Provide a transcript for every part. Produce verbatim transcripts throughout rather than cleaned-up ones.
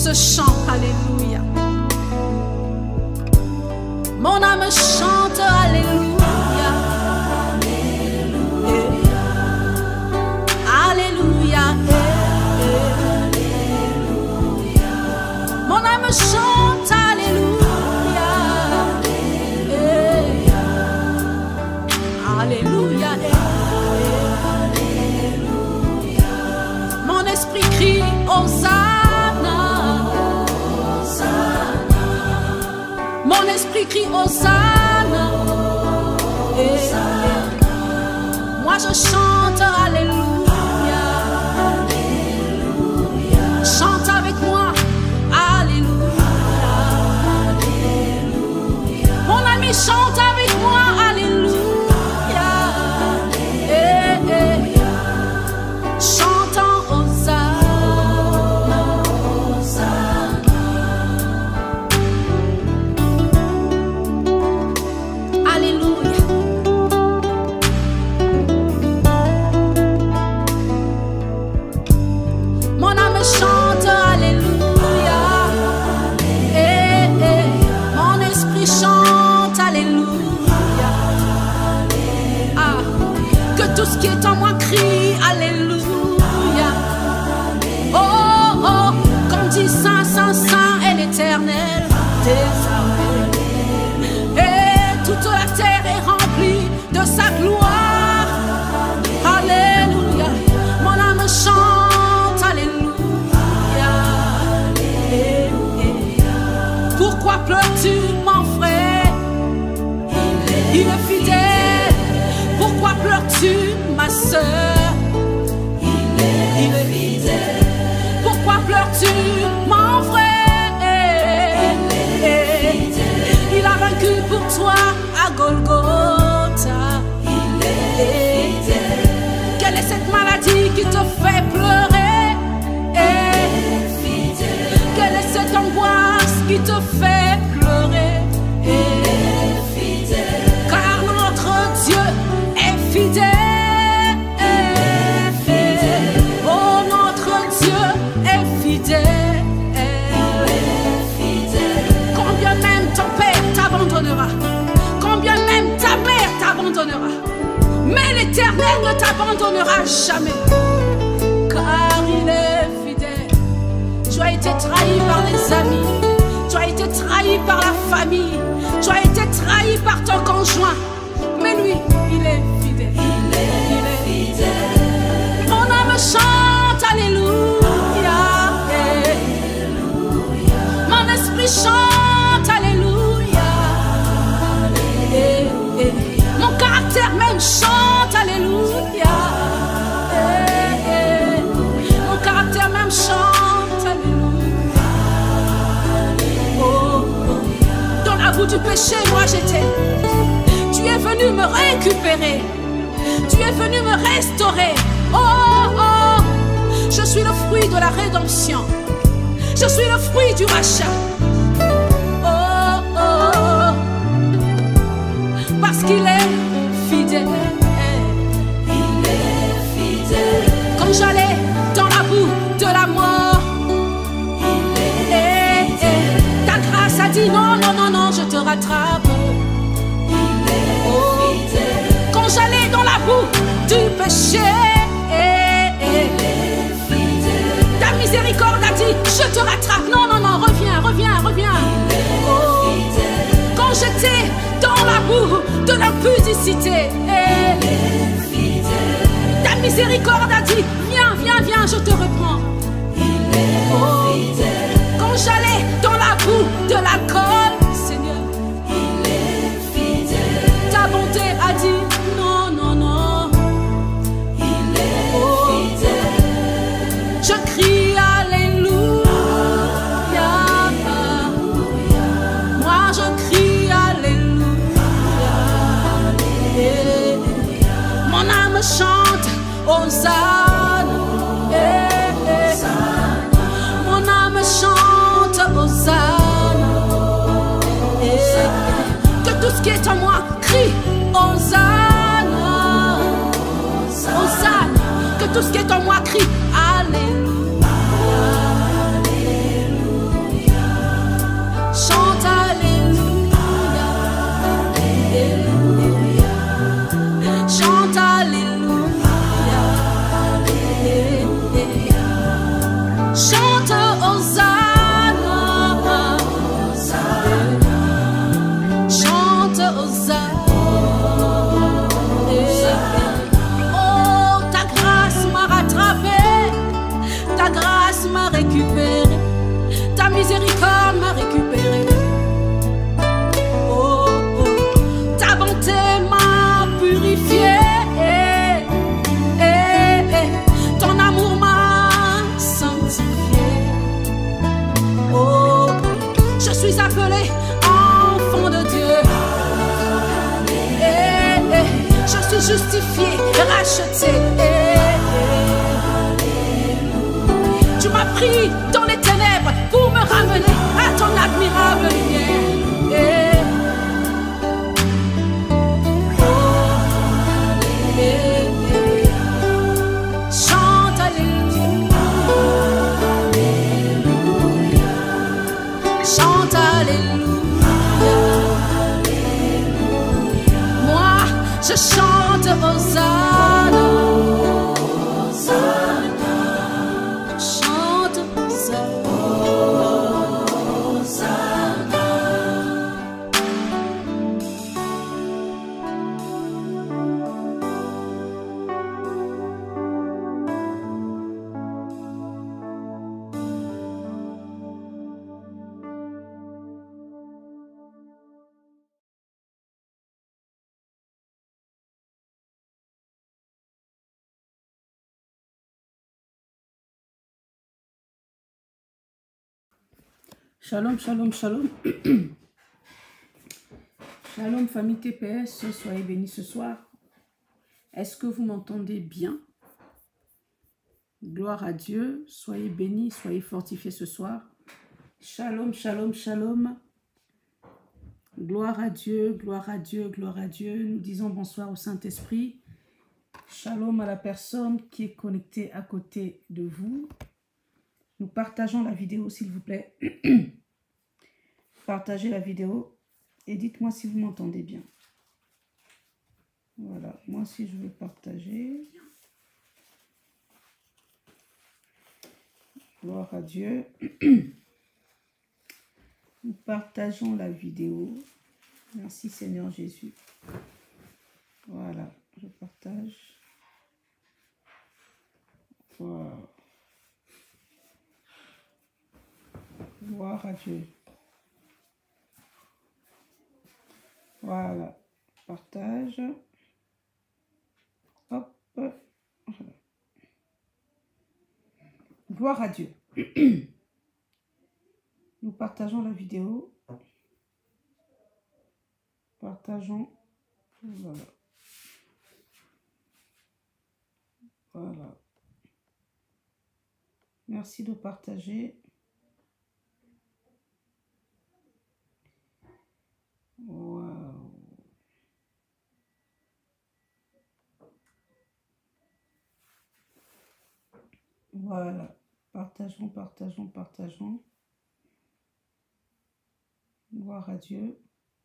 ce chant, alléluia. Mon âme chante, alléluia. Alléluia. Mon âme chante, alléluia. Alléluia. Mon esprit crie Hosanna. Mon esprit crie Hosanna. Moi je chante alléluia. Chante avec moi. Alléluia. Mon ami chante avec moi. Alléluia. Eh, eh. Chantons Hosanna. Alléluia. Mon âme chante alléluia. Eh, eh. Mon esprit chante alléluia. Ah, que tout ce qui est en moi crie alléluia. Oh, oh, comme dit Saint, Saint, Saint est l'Éternel des armées. Et toute la terre est remplie de sa gloire. Alléluia. Mon âme chante alléluia. Eh, eh. Pourquoi pleures-tu, mon frère? Il est fidèle. Pourquoi pleures-tu, ma soeur? Il est fidèle. Pourquoi pleures-tu, mon frère? Il a vaincu pour toi à Golgotha. Il est fidèle. Quelle est cette maladie qui te fait pleurer? Il est fidèle. Quelle est cette angoisse qui te fait pleurer? Il est fidèle. Car notre Dieu est fidèle. Oh, notre Dieu est fidèle. Combien même ton père t'abandonnera, combien même ta mère t'abandonnera, mais l'Éternel ne t'abandonnera jamais, car il est fidèle. Tu as été trahi par les amis, tu as été trahi par la famille, tu as été trahi par ton conjoint, mais lui, il est fidèle. Il est, il est fidèle. Mon âme chante alléluia. Alléluia. Mon esprit chante alléluia. Eh, eh. Mon caractère même chante alléluia. Eh, eh. Mon caractère même chante alléluia. Oh, oh. Dans la boue du péché, moi j'étais. Tu es venu me récupérer. Tu es venu me restaurer. Oh, oh. Je suis le fruit de la rédemption. Je suis le fruit du rachat. Oh, oh. Parce qu'il est fidèle. Il est fidèle. Quand j'allais dans la boue de la mort, il est fidèle. Ta grâce a dit non, non, non, non, je te rattrape. Il est oh. fidèle. Quand j'allais dans la boue du péché, ta miséricorde a dit, je te rattrape. Non, non, non, reviens, reviens, reviens. Oh. Quand j'étais dans la boue de l'impudicité, ta miséricorde a dit, viens, viens, viens, je te reprends. Oh. Quand j'allais dans la boue de l'alcool, Seigneur, ta bonté a dit, non, non, non. Oh. Je crie alléluia. Moi je crie alléluia. Mon âme chante Hosanna. Mon âme chante Hosanna. Que tout ce qui est en moi crie Hosanna. Hosanna. Que tout ce qui est en moi crie alléluia. Chante Hosanna, chante Hosanna. Oh, ta grâce m'a rattrapé, ta grâce m'a récupéré, ta miséricorde m'a récupéré. Oh, oh, ta bonté m'a purifié, eh, eh, eh, ton amour m'a sanctifié. Oh, je suis appelé enfant de Dieu. Eh, eh, je suis justifié, racheté. Eh, eh. Tu m'as pris dans les ténèbres pour me ramener à ton admirable lumière. Eh. Oh, eh, eh. Chante Alléluia. Chante Alléluia. Moi, je chante Hosanna. Chante Hosanna. Shalom, shalom, shalom. Shalom, famille T P S, soyez bénis ce soir. Est-ce que vous m'entendez bien? Gloire à Dieu, soyez bénis, soyez fortifiés ce soir. Shalom, shalom, shalom. Gloire à Dieu, gloire à Dieu, gloire à Dieu. Nous disons bonsoir au Saint-Esprit. Shalom à la personne qui est connectée à côté de vous. Nous partageons la vidéo, s'il vous plaît. Partagez la vidéo et dites-moi si vous m'entendez bien. Voilà, moi aussi je vais partager. Gloire à Dieu. Nous partageons la vidéo. Merci Seigneur Jésus. Voilà, je partage. Voilà. Gloire à Dieu. Voilà, partage. Hop. Voilà. Gloire à Dieu. Nous partageons la vidéo. Partageons. Voilà. Voilà. Merci de partager. Wow. Voilà. Partageons, partageons, partageons. Gloire à Dieu.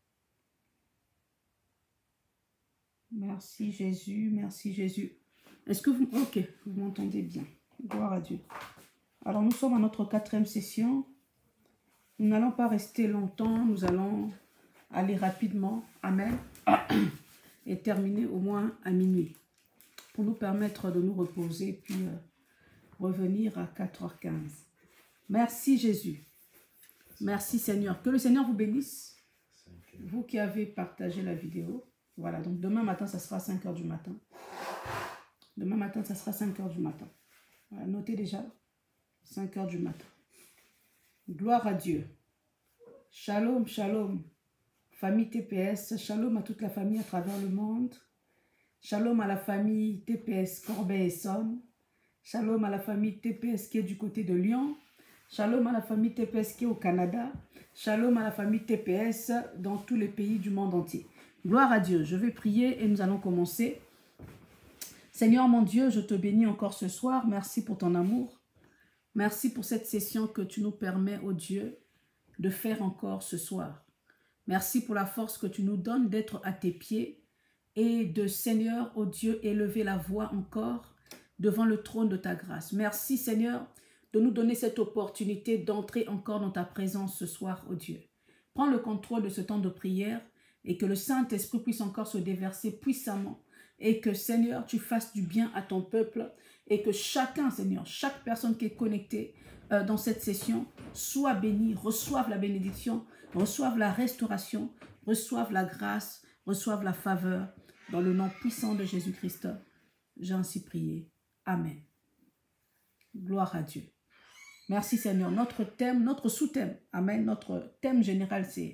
Merci Jésus, merci Jésus. Est-ce que vous... Ok, vous m'entendez bien. Gloire à Dieu. Alors nous sommes à notre quatrième session. Nous n'allons pas rester longtemps, nous allons aller rapidement, amen, et terminer au moins à minuit, pour nous permettre de nous reposer, puis euh, revenir à quatre heures quinze. Merci Jésus. Merci Seigneur. Que le Seigneur vous bénisse. Vous qui avez partagé la vidéo. Voilà, donc demain matin, ça sera cinq heures du matin. Demain matin, ça sera cinq heures du matin. Voilà, notez déjà, cinq heures du matin. Gloire à Dieu. Shalom, shalom. Famille T P S, shalom à toute la famille à travers le monde. Shalom à la famille T P S Corbeil-Essonne. Shalom à la famille T P S qui est du côté de Lyon. Shalom à la famille T P S qui est au Canada. Shalom à la famille T P S dans tous les pays du monde entier. Gloire à Dieu. Je vais prier et nous allons commencer. Seigneur mon Dieu, je te bénis encore ce soir. Merci pour ton amour. Merci pour cette session que tu nous permets, ô Dieu, de faire encore ce soir. Merci pour la force que tu nous donnes d'être à tes pieds et de, Seigneur, ô Dieu, élever la voix encore devant le trône de ta grâce. Merci, Seigneur, de nous donner cette opportunité d'entrer encore dans ta présence ce soir, oh Dieu. Prends le contrôle de ce temps de prière et que le Saint-Esprit puisse encore se déverser puissamment et que, Seigneur, tu fasses du bien à ton peuple et que chacun, Seigneur, chaque personne qui est connectée euh, dans cette session soit bénie, reçoive la bénédiction, reçoive la restauration, reçoive la grâce, reçoive la faveur. Dans le nom puissant de Jésus-Christ, j'ai ainsi prié. Amen. Gloire à Dieu. Merci Seigneur. Notre thème, notre sous-thème, Amen, notre thème général, c'est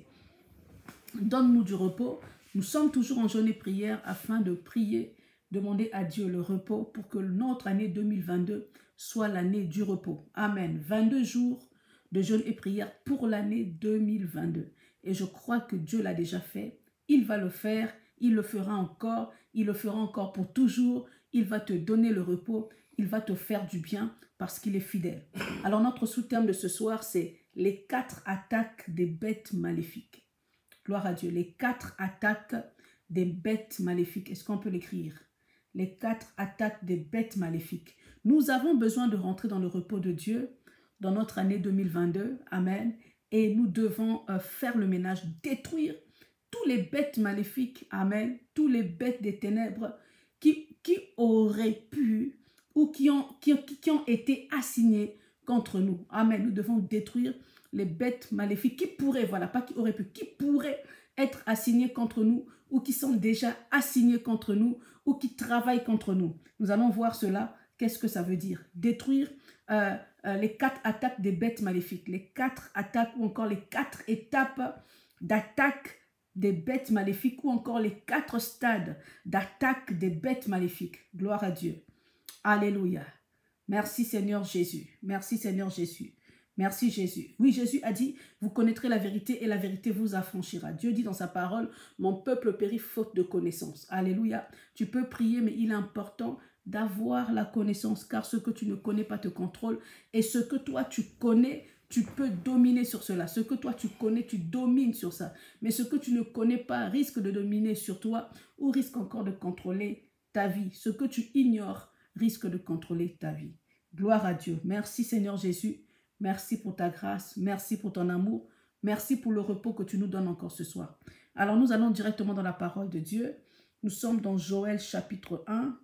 « Donne-nous du repos ». Nous sommes toujours en jeûne et prière afin de prier, demander à Dieu le repos pour que notre année deux mille vingt-deux soit l'année du repos. Amen. vingt-deux jours de jeûne et prière pour l'année deux mille vingt-deux. Et je crois que Dieu l'a déjà fait. Il va le faire. Il le fera encore. Il le fera encore pour toujours. Il va te donner le repos. Il va te faire du bien parce qu'il est fidèle. Alors notre sous-thème de ce soir, c'est les quatre attaques des bêtes maléfiques. Gloire à Dieu. Les quatre attaques des bêtes maléfiques. Est-ce qu'on peut l'écrire? Les quatre attaques des bêtes maléfiques. Nous avons besoin de rentrer dans le repos de Dieu dans notre année deux mille vingt-deux. Amen. Et nous devons euh, faire le ménage, détruire tous les bêtes maléfiques. Amen. Tous les bêtes des ténèbres qui, qui auraient pu ou qui ont, qui, qui ont été assignées contre nous. Amen. Nous devons détruire les bêtes maléfiques qui pourraient, voilà, pas qui auraient pu, qui pourraient être assignées contre nous ou qui sont déjà assignées contre nous ou qui travaillent contre nous. Nous allons voir cela. Qu'est-ce que ça veut dire? Détruire euh, euh, les quatre attaques des bêtes maléfiques, les quatre attaques ou encore les quatre étapes d'attaque des bêtes maléfiques ou encore les quatre stades d'attaque des bêtes maléfiques. Gloire à Dieu. Alléluia. Merci Seigneur Jésus. Merci Seigneur Jésus. Merci Jésus. Oui, Jésus a dit, vous connaîtrez la vérité et la vérité vous affranchira. Dieu dit dans sa parole, mon peuple périt faute de connaissance. Alléluia. Tu peux prier, mais il est important d'avoir la connaissance, car ce que tu ne connais pas te contrôle et ce que toi tu connais, tu peux dominer sur cela. Ce que toi tu connais, tu domines sur ça. Mais ce que tu ne connais pas risque de dominer sur toi ou risque encore de contrôler ta vie. Ce que tu ignores risque de contrôler ta vie. Gloire à Dieu. Merci Seigneur Jésus. Merci pour ta grâce, merci pour ton amour, merci pour le repos que tu nous donnes encore ce soir. Alors nous allons directement dans la parole de Dieu. Nous sommes dans Joël chapitre un.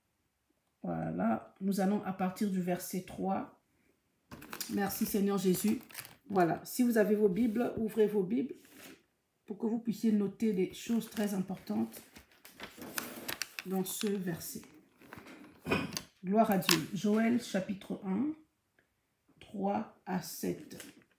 Voilà, nous allons à partir du verset trois. Merci Seigneur Jésus. Voilà, si vous avez vos Bibles, ouvrez vos Bibles pour que vous puissiez noter des choses très importantes dans ce verset. Gloire à Dieu. Joël chapitre un. trois à sept.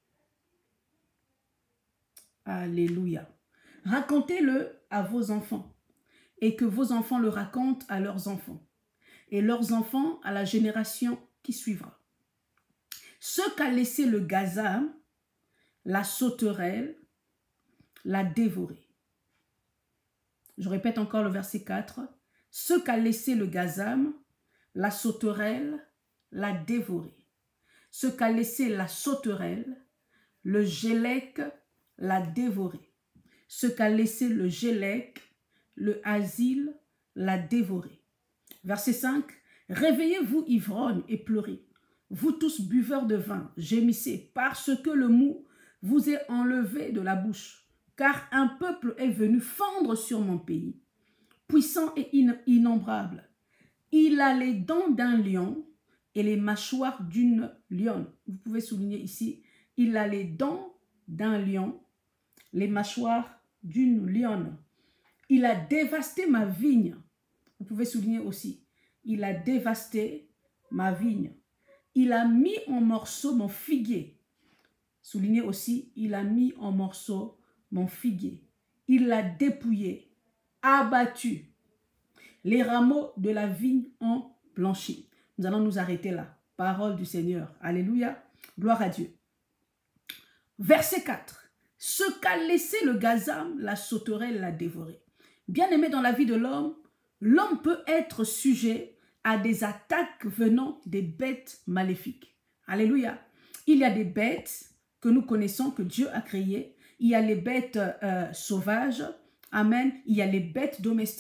Alléluia. Racontez-le à vos enfants et que vos enfants le racontent à leurs enfants et leurs enfants à la génération qui suivra. Ce qu'a laissé le gazam, la sauterelle, l'a dévoré. Je répète encore le verset quatre. Ce qu'a laissé le gazam, la sauterelle, l'a dévoré. Ce qu'a laissé la sauterelle, le gélec l'a dévoré. Ce qu'a laissé le gélec, le asile l'a dévoré. Verset cinq. Réveillez-vous ivrognes et pleurez. Vous tous buveurs de vin, gémissez, parce que le mou vous est enlevé de la bouche. Car un peuple est venu fendre sur mon pays, puissant et innombrable. Il a les dents d'un lion et les mâchoires d'une lionne. Vous pouvez souligner ici, il a les dents d'un lion, les mâchoires d'une lionne. Il a dévasté ma vigne. Vous pouvez souligner aussi, il a dévasté ma vigne. Il a mis en morceaux mon figuier. Soulignez aussi, il a mis en morceaux mon figuier. Il l'a dépouillé, abattu. Les rameaux de la vigne ont blanchi. Nous allons nous arrêter là. Parole du Seigneur. Alléluia. Gloire à Dieu. Verset quatre. Ce qu'a laissé le gazam, la sauterelle l'a dévoré. Bien-aimé dans la vie de l'homme, l'homme peut être sujet à des attaques venant des bêtes maléfiques. Alléluia. Il y a des bêtes que nous connaissons, que Dieu a créées. Il y a les bêtes euh, sauvages. Amen. Il y a les bêtes domestiques.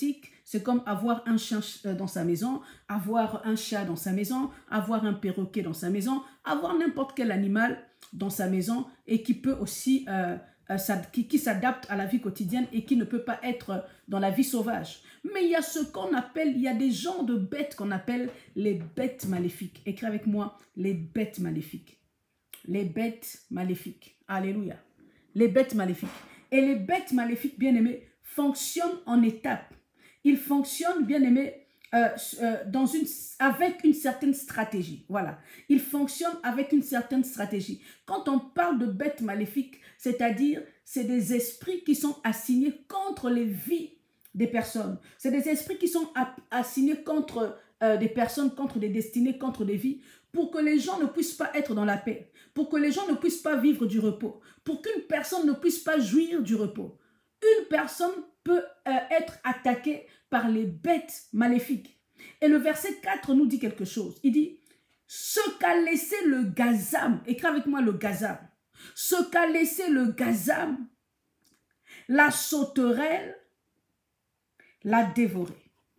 c'est comme avoir un chien dans sa maison, avoir un chat dans sa maison, avoir un perroquet dans sa maison, avoir n'importe quel animal dans sa maison et qui peut aussi, euh, euh, qui, qui s'adapte à la vie quotidienne et qui ne peut pas être dans la vie sauvage. Mais il y a ce qu'on appelle, il y a des genres de bêtes qu'on appelle les bêtes maléfiques. Écris avec moi, les bêtes maléfiques. Les bêtes maléfiques. Alléluia. Les bêtes maléfiques. Et les bêtes maléfiques, bien aimés, fonctionnent en étapes. Ils fonctionnent, bien aimés, euh, euh, dans une, avec une certaine stratégie. Voilà. Ils fonctionnent avec une certaine stratégie. Quand on parle de bêtes maléfiques, c'est-à-dire, c'est des esprits qui sont assignés contre les vies des personnes. C'est des esprits qui sont assignés contre euh, des personnes, contre des destinées, contre des vies, pour que les gens ne puissent pas être dans la paix, pour que les gens ne puissent pas vivre du repos, pour qu'une personne ne puisse pas jouir du repos. Une personne peut euh, être attaquée par les bêtes maléfiques. Et le verset quatre nous dit quelque chose. Il dit, ce qu'a laissé le gazam, écris avec moi le gazam, ce qu'a laissé le gazam, la sauterelle l'a dévoré.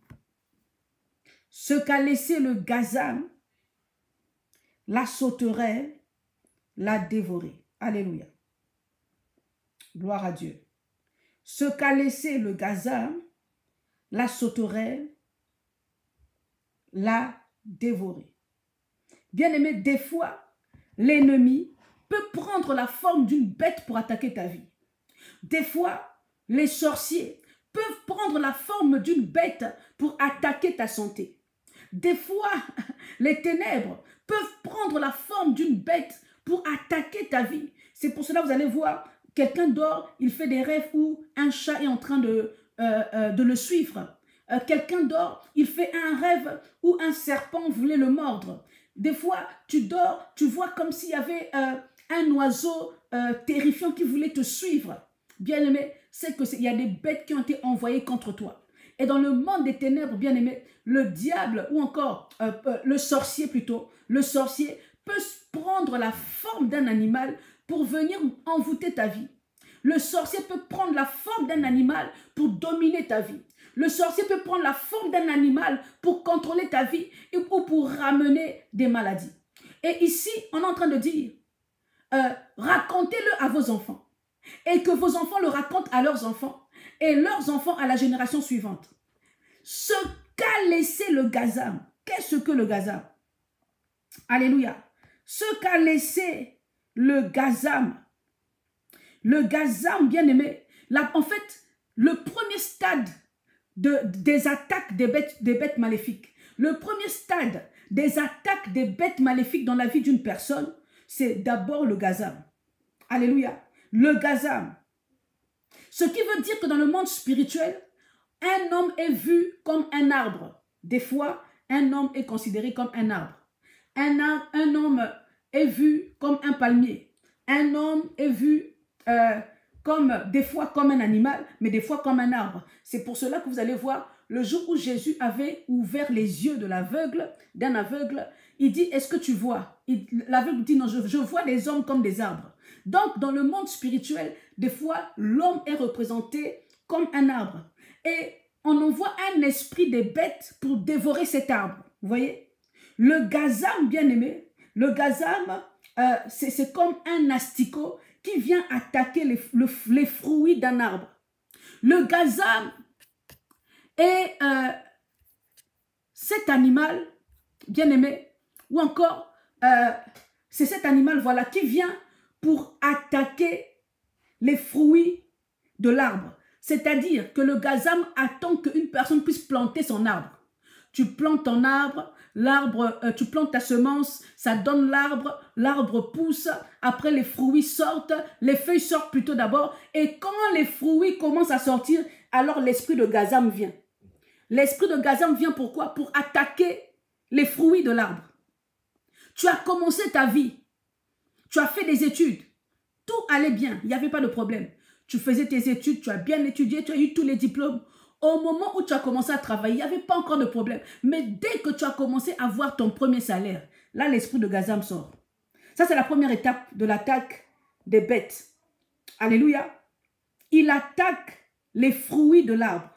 Ce qu'a laissé le gazam, la sauterelle l'a dévoré. Alléluia. Gloire à Dieu. Ce qu'a laissé le gazam, la sauterelle l'a dévoré. Bien-aimé, des fois, l'ennemi peut prendre la forme d'une bête pour attaquer ta vie. Des fois, les sorciers peuvent prendre la forme d'une bête pour attaquer ta santé. Des fois, les ténèbres peuvent prendre la forme d'une bête pour attaquer ta vie. C'est pour cela que vous allez voir, quelqu'un dort, il fait des rêves où un chat est en train de, euh, euh, de le suivre. Euh, quelqu'un dort, il fait un rêve où un serpent voulait le mordre. Des fois, tu dors, tu vois comme s'il y avait euh, un oiseau euh, terrifiant qui voulait te suivre. Bien-aimé, c'est qu'il y a des bêtes qui ont été envoyées contre toi. Et dans le monde des ténèbres, bien-aimé, le diable ou encore euh, euh, le sorcier plutôt, le sorcier peut prendre la forme d'un animal pour venir envoûter ta vie. Le sorcier peut prendre la forme d'un animal pour dominer ta vie. Le sorcier peut prendre la forme d'un animal pour contrôler ta vie et ou pour ramener des maladies. Et ici, on est en train de dire, euh, racontez-le à vos enfants. Et que vos enfants le racontent à leurs enfants. Et leurs enfants à la génération suivante. Ce qu'a laissé le gazam. Qu'est-ce que le gazam? Alléluia. Ce qu'a laissé le gazam. Le gazam, bien aimé. Là, en fait, le premier stade de, des attaques des bêtes, des bêtes maléfiques. Le premier stade des attaques des bêtes maléfiques dans la vie d'une personne, c'est d'abord le gazam. Alléluia. Le gazam. Ce qui veut dire que dans le monde spirituel, un homme est vu comme un arbre. Des fois, un homme est considéré comme un arbre. Un, arbre, un homme est vu comme un palmier. Un homme est vu euh, comme, des fois comme un animal, mais des fois comme un arbre. C'est pour cela que vous allez voir, le jour où Jésus avait ouvert les yeux de l'aveugle, d'un aveugle, il dit, est-ce que tu vois? L'aveugle dit, non, je, je vois les hommes comme des arbres. Donc, dans le monde spirituel, des fois, l'homme est représenté comme un arbre. Et on envoie un esprit des bêtes pour dévorer cet arbre. Vous voyez? Le gazam, bien aimé, le gazam, euh, c'est comme un asticot qui vient attaquer les, le, les fruits d'un arbre. Le gazam est euh, cet animal, bien aimé, ou encore, euh, c'est cet animal, voilà, qui vient pour attaquer les fruits de l'arbre. C'est-à-dire que le gazam attend qu'une personne puisse planter son arbre. Tu plantes ton arbre, l'arbre, euh, tu plantes ta semence, ça donne l'arbre, l'arbre pousse, après les fruits sortent, les feuilles sortent plutôt d'abord, et quand les fruits commencent à sortir, alors l'esprit de gazam vient. L'esprit de gazam vient pourquoi? Pour attaquer les fruits de l'arbre. Tu as commencé ta vie. Tu as fait des études, tout allait bien, il n'y avait pas de problème. Tu faisais tes études, tu as bien étudié, tu as eu tous les diplômes. Au moment où tu as commencé à travailler, il n'y avait pas encore de problème. Mais dès que tu as commencé à voir ton premier salaire, là, l'esprit de gazam sort. Ça, c'est la première étape de l'attaque des bêtes. Alléluia. Il attaque les fruits de l'arbre.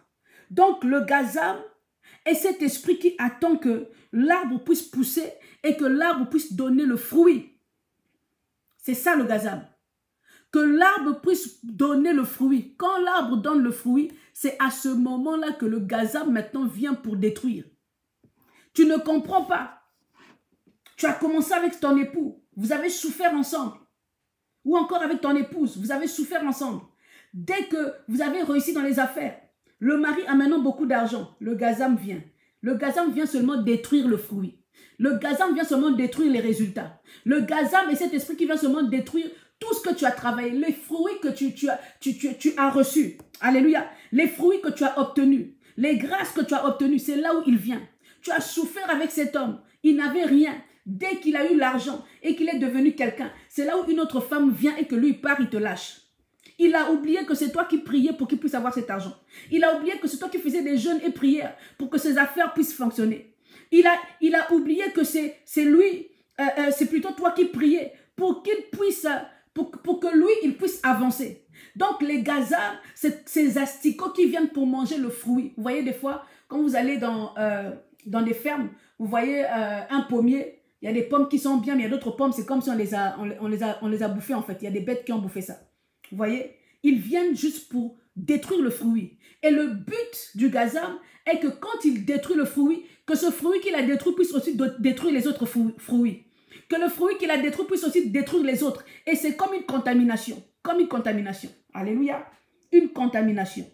Donc le gazam est cet esprit qui attend que l'arbre puisse pousser et que l'arbre puisse donner le fruit. C'est ça le gazam. Que l'arbre puisse donner le fruit. Quand l'arbre donne le fruit, c'est à ce moment-là que le gazam maintenant vient pour détruire. Tu ne comprends pas. Tu as commencé avec ton époux. Vous avez souffert ensemble. Ou encore avec ton épouse. Vous avez souffert ensemble. Dès que vous avez réussi dans les affaires, le mari a maintenant beaucoup d'argent. Le gazam vient. Le gazam vient seulement détruire le fruit. Le gazam vient seulement détruire les résultats. Le gazam est cet esprit qui vient seulement détruire tout ce que tu as travaillé, les fruits que tu, tu, as, tu, tu, tu as reçus. Alléluia. Les fruits que tu as obtenus, les grâces que tu as obtenues, c'est là où il vient. Tu as souffert avec cet homme. Il n'avait rien. Dès qu'il a eu l'argent et qu'il est devenu quelqu'un, c'est là où une autre femme vient et que lui part, il te lâche. Il a oublié que c'est toi qui priais pour qu'il puisse avoir cet argent. Il a oublié que c'est toi qui faisais des jeûnes et prières pour que ses affaires puissent fonctionner. Il a, il a oublié que c'est lui, euh, euh, c'est plutôt toi qui priais pour qu'il puisse, pour, pour que lui, il puisse avancer. Donc les gazards, c'est ces asticots qui viennent pour manger le fruit. Vous voyez des fois, quand vous allez dans, euh, dans des fermes, vous voyez euh, un pommier, il y a des pommes qui sont bien, mais il y a d'autres pommes, c'est comme si on les, a, on, on, les a, on les a bouffées en fait. Il y a des bêtes qui ont bouffé ça. Vous voyez, ils viennent juste pour détruire le fruit. Et le but du gazam est que quand il détruit le fruit, que ce fruit qu'il a détruit puisse aussi détruire les autres fruits. Que le fruit qu'il a détruit puisse aussi détruire les autres. Et c'est comme une contamination. Comme une contamination. Alléluia. Une contamination.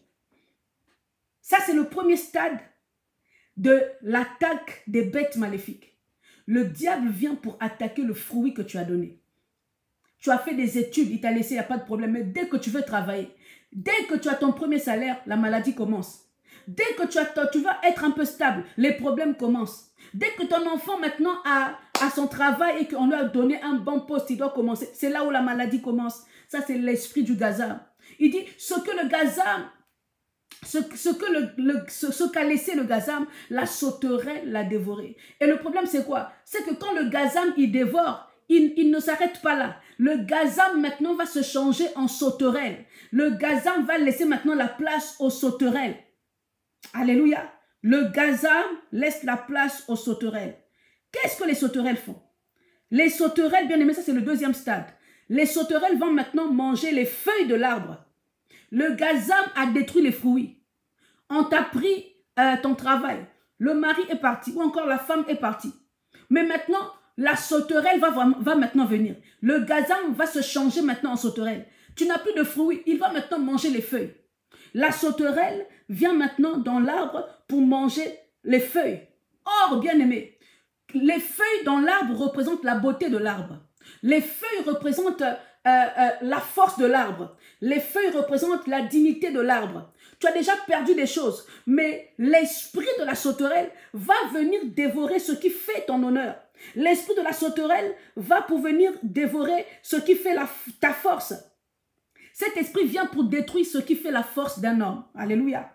Ça, c'est le premier stade de l'attaque des bêtes maléfiques. Le diable vient pour attaquer le fruit que tu as donné. Tu as fait des études, il t'a laissé, il n'y a pas de problème. Mais dès que tu veux travailler, dès que tu as ton premier salaire, la maladie commence. Dès que tu, as, tu vas être un peu stable, les problèmes commencent. Dès que ton enfant maintenant a, a son travail et qu'on lui a donné un bon poste, il doit commencer. C'est là où la maladie commence. Ça, c'est l'esprit du gazam. Il dit, ce que le gazam, ce, ce que le, le, ce, ce qu'a laissé le gazam, la sauterelle l'a dévoré. Et le problème, c'est quoi? C'est que quand le gazam, il dévore, Il, il ne s'arrête pas là. Le gazam maintenant va se changer en sauterelle. Le gazam va laisser maintenant la place aux sauterelles. Alléluia. Le gazam laisse la place aux sauterelles. Qu'est-ce que les sauterelles font? Les sauterelles, bien aimé, ça c'est le deuxième stade. Les sauterelles vont maintenant manger les feuilles de l'arbre. Le gazam a détruit les fruits. On t'a pris euh, ton travail. Le mari est parti ou encore la femme est partie. Mais maintenant, la sauterelle va, va maintenant venir. Le gazam va se changer maintenant en sauterelle. Tu n'as plus de fruits, il va maintenant manger les feuilles. La sauterelle vient maintenant dans l'arbre pour manger les feuilles. Or, bien aimé, les feuilles dans l'arbre représentent la beauté de l'arbre. Les feuilles représentent euh, euh, la force de l'arbre. Les feuilles représentent la dignité de l'arbre. Tu as déjà perdu des choses, mais l'esprit de la sauterelle va venir dévorer ce qui fait ton honneur. L'esprit de la sauterelle va pour venir dévorer ce qui fait la, ta force. Cet esprit vient pour détruire ce qui fait la force d'un homme. Alléluia.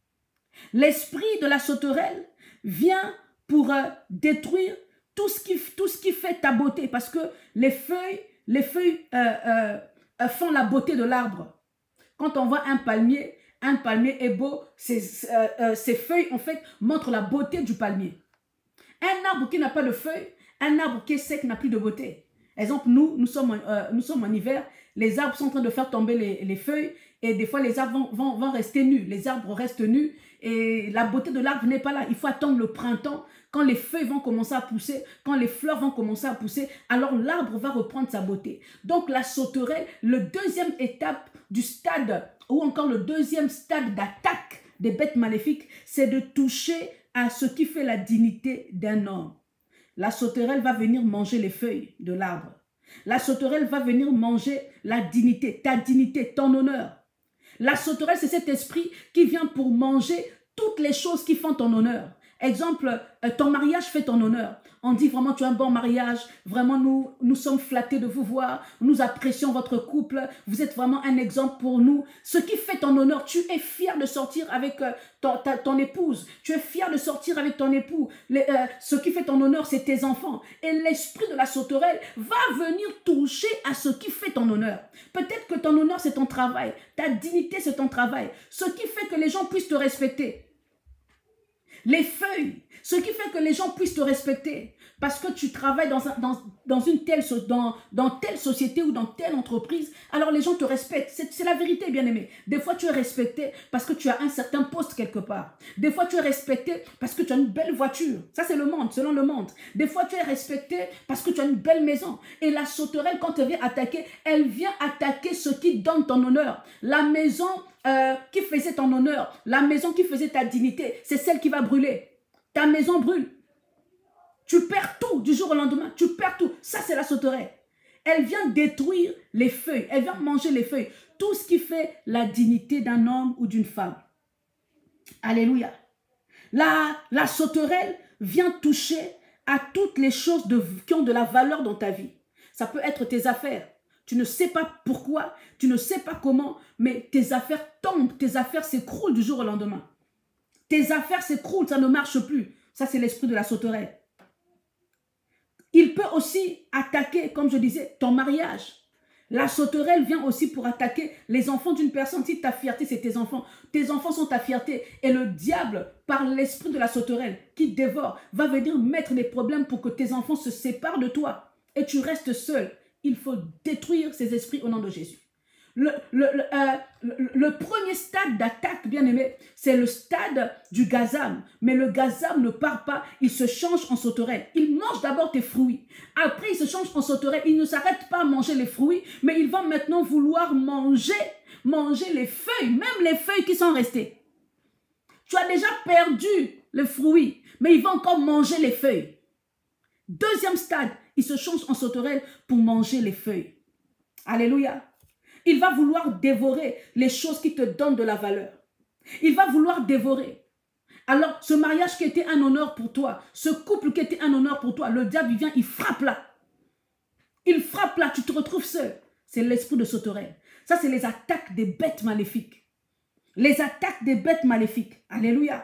L'esprit de la sauterelle vient pour euh, détruire tout ce, qui, tout ce qui fait ta beauté. Parce que les feuilles, les feuilles euh, euh, font la beauté de l'arbre. Quand on voit un palmier, un palmier est beau, ses, euh, euh, ses feuilles en fait montrent la beauté du palmier. Un arbre qui n'a pas de feuilles, un arbre qui est sec n'a plus de beauté. Exemple, nous, nous sommes, euh, nous sommes en hiver, les arbres sont en train de faire tomber les, les feuilles et des fois les arbres vont, vont, vont rester nus. Les arbres restent nus et la beauté de l'arbre n'est pas là. Il faut attendre le printemps quand les feuilles vont commencer à pousser, quand les fleurs vont commencer à pousser, alors l'arbre va reprendre sa beauté. Donc la sauterelle, le deuxième étape du stade ou encore le deuxième stade d'attaque des bêtes maléfiques, c'est de toucher à ce qui fait la dignité d'un homme. La sauterelle va venir manger les feuilles de l'arbre. La sauterelle va venir manger la dignité, ta dignité, ton honneur. La sauterelle, c'est cet esprit qui vient pour manger toutes les choses qui font ton honneur. Exemple, euh, ton mariage fait ton honneur. On dit vraiment tu as un bon mariage, vraiment nous, nous sommes flattés de vous voir, nous apprécions votre couple, vous êtes vraiment un exemple pour nous. Ce qui fait ton honneur, tu es fier de sortir avec euh, ton, ta, ton épouse, tu es fier de sortir avec ton époux. Les, euh, ce qui fait ton honneur, c'est tes enfants. Et l'esprit de la sauterelle va venir toucher à ce qui fait ton honneur. Peut-être que ton honneur, c'est ton travail, ta dignité, c'est ton travail. Ce qui fait que les gens puissent te respecter. Les feuilles, ce qui fait que les gens puissent te respecter parce que tu travailles dans, un, dans, dans, une telle, dans, dans telle société ou dans telle entreprise, alors les gens te respectent. C'est la vérité, bien aimé. Des fois, tu es respecté parce que tu as un certain poste quelque part. Des fois, tu es respecté parce que tu as une belle voiture. Ça, c'est le monde, selon le monde. Des fois, tu es respecté parce que tu as une belle maison. Et la sauterelle, quand elle vient attaquer, elle vient attaquer ce qui donne ton honneur. La maison euh, qui faisait ton honneur, la maison qui faisait ta dignité, c'est celle qui va brûler. Ta maison brûle. Tu perds tout du jour au lendemain. Tu perds tout. Ça, c'est la sauterelle. Elle vient détruire les feuilles. Elle vient manger les feuilles. Tout ce qui fait la dignité d'un homme ou d'une femme. Alléluia. La, la sauterelle vient toucher à toutes les choses de, qui ont de la valeur dans ta vie. Ça peut être tes affaires. Tu ne sais pas pourquoi, tu ne sais pas comment, mais tes affaires tombent, tes affaires s'écroulent du jour au lendemain. Tes affaires s'écroulent, ça ne marche plus. Ça, c'est l'esprit de la sauterelle. Il peut aussi attaquer, comme je disais, ton mariage. La sauterelle vient aussi pour attaquer les enfants d'une personne. Si ta fierté, c'est tes enfants, tes enfants sont ta fierté. Et le diable, par l'esprit de la sauterelle qui dévore, va venir mettre des problèmes pour que tes enfants se séparent de toi. Et tu restes seul. Il faut détruire ces esprits au nom de Jésus. Le, le, le, euh, le, le premier stade d'attaque, bien aimé, c'est le stade du gazam. Mais le gazam ne part pas, il se change en sauterelle. Il mange d'abord tes fruits. Après, il se change en sauterelle. Il ne s'arrête pas à manger les fruits, mais il va maintenant vouloir manger, manger les feuilles, même les feuilles qui sont restées. Tu as déjà perdu les fruits, mais il va encore manger les feuilles. Deuxième stade, il se change en sauterelle pour manger les feuilles. Alléluia. Il va vouloir dévorer les choses qui te donnent de la valeur. Il va vouloir dévorer. Alors, ce mariage qui était un honneur pour toi, ce couple qui était un honneur pour toi, le diable, il vient, il frappe là. Il frappe là, tu te retrouves seul. C'est l'esprit de sauterelle. Ça, c'est les attaques des bêtes maléfiques. Les attaques des bêtes maléfiques. Alléluia.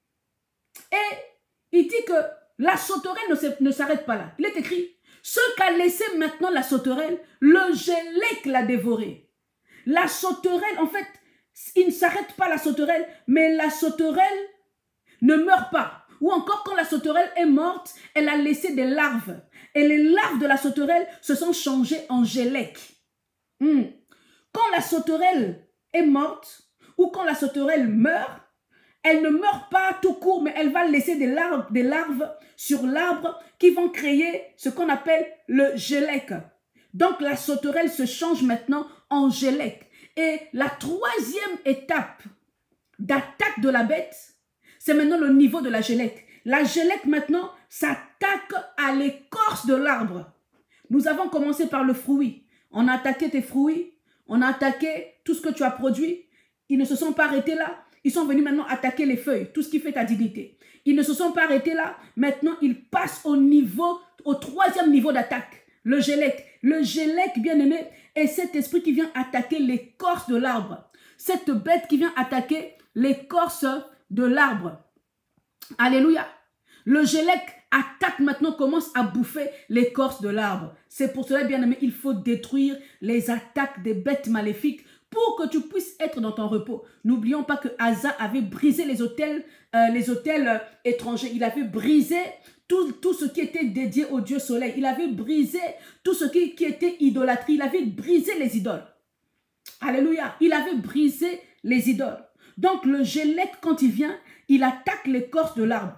Et il dit que la sauterelle ne s'arrête pas là. Il est écrit, ce qu'a laissé maintenant la sauterelle, le gélec l'a dévoré. La sauterelle, en fait, il ne s'arrête pas la sauterelle, mais la sauterelle ne meurt pas. Ou encore, quand la sauterelle est morte, elle a laissé des larves. Et les larves de la sauterelle se sont changées en gélec. Hmm. Quand la sauterelle est morte, ou quand la sauterelle meurt, elle ne meurt pas tout court, mais elle va laisser des larves, des larves sur l'arbre qui vont créer ce qu'on appelle le gélec. Donc la sauterelle se change maintenant en gélec. Et la troisième étape d'attaque de la bête, c'est maintenant le niveau de la gélec. La gélec maintenant s'attaque à l'écorce de l'arbre. Nous avons commencé par le fruit. On a attaqué tes fruits, on a attaqué tout ce que tu as produit. Ils ne se sont pas arrêtés là. Ils sont venus maintenant attaquer les feuilles, tout ce qui fait ta dignité. Ils ne se sont pas arrêtés là. Maintenant, ils passent au niveau, au troisième niveau d'attaque. Le gélec. Le gélec, bien aimé, est cet esprit qui vient attaquer l'écorce de l'arbre. Cette bête qui vient attaquer l'écorce de l'arbre. Alléluia. Le gélec attaque maintenant, commence à bouffer l'écorce de l'arbre. C'est pour cela, bien aimé, il faut détruire les attaques des bêtes maléfiques pour que tu puisses être dans ton repos. N'oublions pas que Asa avait brisé les autels, euh, les autels euh, étrangers. Il avait brisé tout, tout ce qui était dédié au Dieu soleil. Il avait brisé tout ce qui, qui était idolâtrie. Il avait brisé les idoles. Alléluia. Il avait brisé les idoles. Donc le gélec, quand il vient, il attaque l'écorce de l'arbre.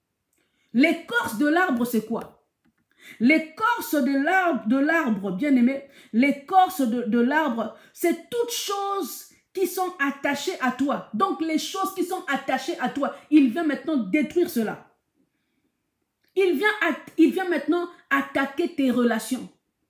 L'écorce de l'arbre, c'est quoi? L'écorce de l'arbre, bien aimé, l'écorce de, de l'arbre, c'est toutes choses qui sont attachées à toi. Donc les choses qui sont attachées à toi, il vient maintenant détruire cela. Il vient, il vient maintenant attaquer tes relations.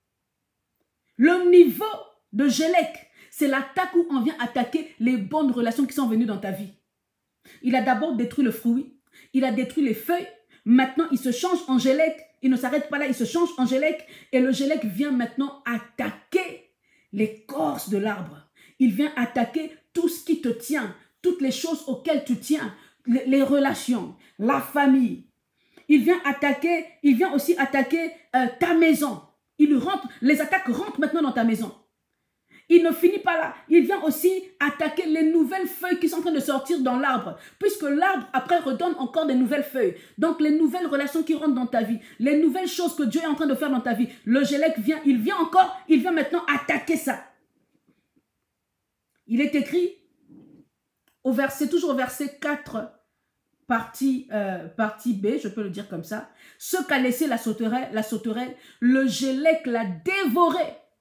Le niveau de gélec, c'est l'attaque où on vient attaquer les bonnes relations qui sont venues dans ta vie. Il a d'abord détruit le fruit. Il a détruit les feuilles. Maintenant, il se change en gélèque. Il ne s'arrête pas là, il se change en gélèque. Et le gélèque vient maintenant attaquer l'écorce de l'arbre. Il vient attaquer tout ce qui te tient, toutes les choses auxquelles tu tiens, les, les relations, la famille. Il vient attaquer, il vient aussi attaquer euh, ta maison. Il rentre, les attaques rentrent maintenant dans ta maison. Il ne finit pas là. Il vient aussi attaquer les nouvelles feuilles qui sont en train de sortir dans l'arbre. Puisque l'arbre, après, redonne encore des nouvelles feuilles. Donc, les nouvelles relations qui rentrent dans ta vie, les nouvelles choses que Dieu est en train de faire dans ta vie, le gélèque vient, il vient encore, il vient maintenant attaquer ça. Il est écrit, au verset, toujours au verset quatre, partie, euh, partie B, je peux le dire comme ça. Ce qu'a laissé la sauterelle, la sauterelle, le gélèque l'a dévoré.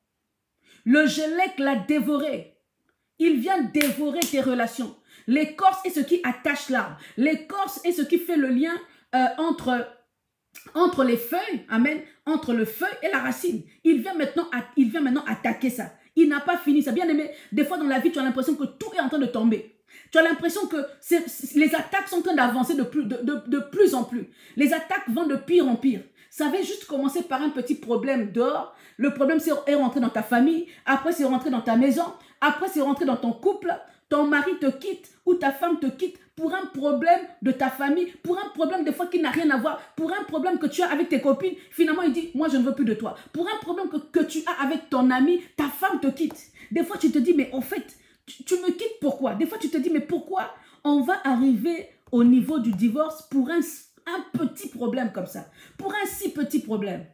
Le gélèque l'a dévoré. Il vient dévorer tes relations. L'écorce est ce qui attache l'arbre. L'écorce est ce qui fait le lien euh, entre, entre les feuilles, amen, entre le feuille et la racine. Il vient maintenant, il vient maintenant attaquer ça. Il n'a pas fini ça. Bien aimé, des fois dans la vie, tu as l'impression que tout est en train de tomber. Tu as l'impression que les attaques sont en train d'avancer de plus, de, de, de plus en plus. Les attaques vont de pire en pire. Ça avait juste commencé par un petit problème dehors. Le problème est rentré dans ta famille. Après, c'est rentré dans ta maison. Après, c'est rentré dans ton couple. Ton mari te quitte ou ta femme te quitte pour un problème de ta famille, pour un problème des fois qui n'a rien à voir, pour un problème que tu as avec tes copines. Finalement, il dit, moi, je ne veux plus de toi. Pour un problème que, que tu as avec ton ami, ta femme te quitte. Des fois, tu te dis, mais en fait, tu, tu me quittes pourquoi? Des fois, tu te dis, mais pourquoi on va arriver au niveau du divorce pour un un petit problème comme ça, pour un si petit problème.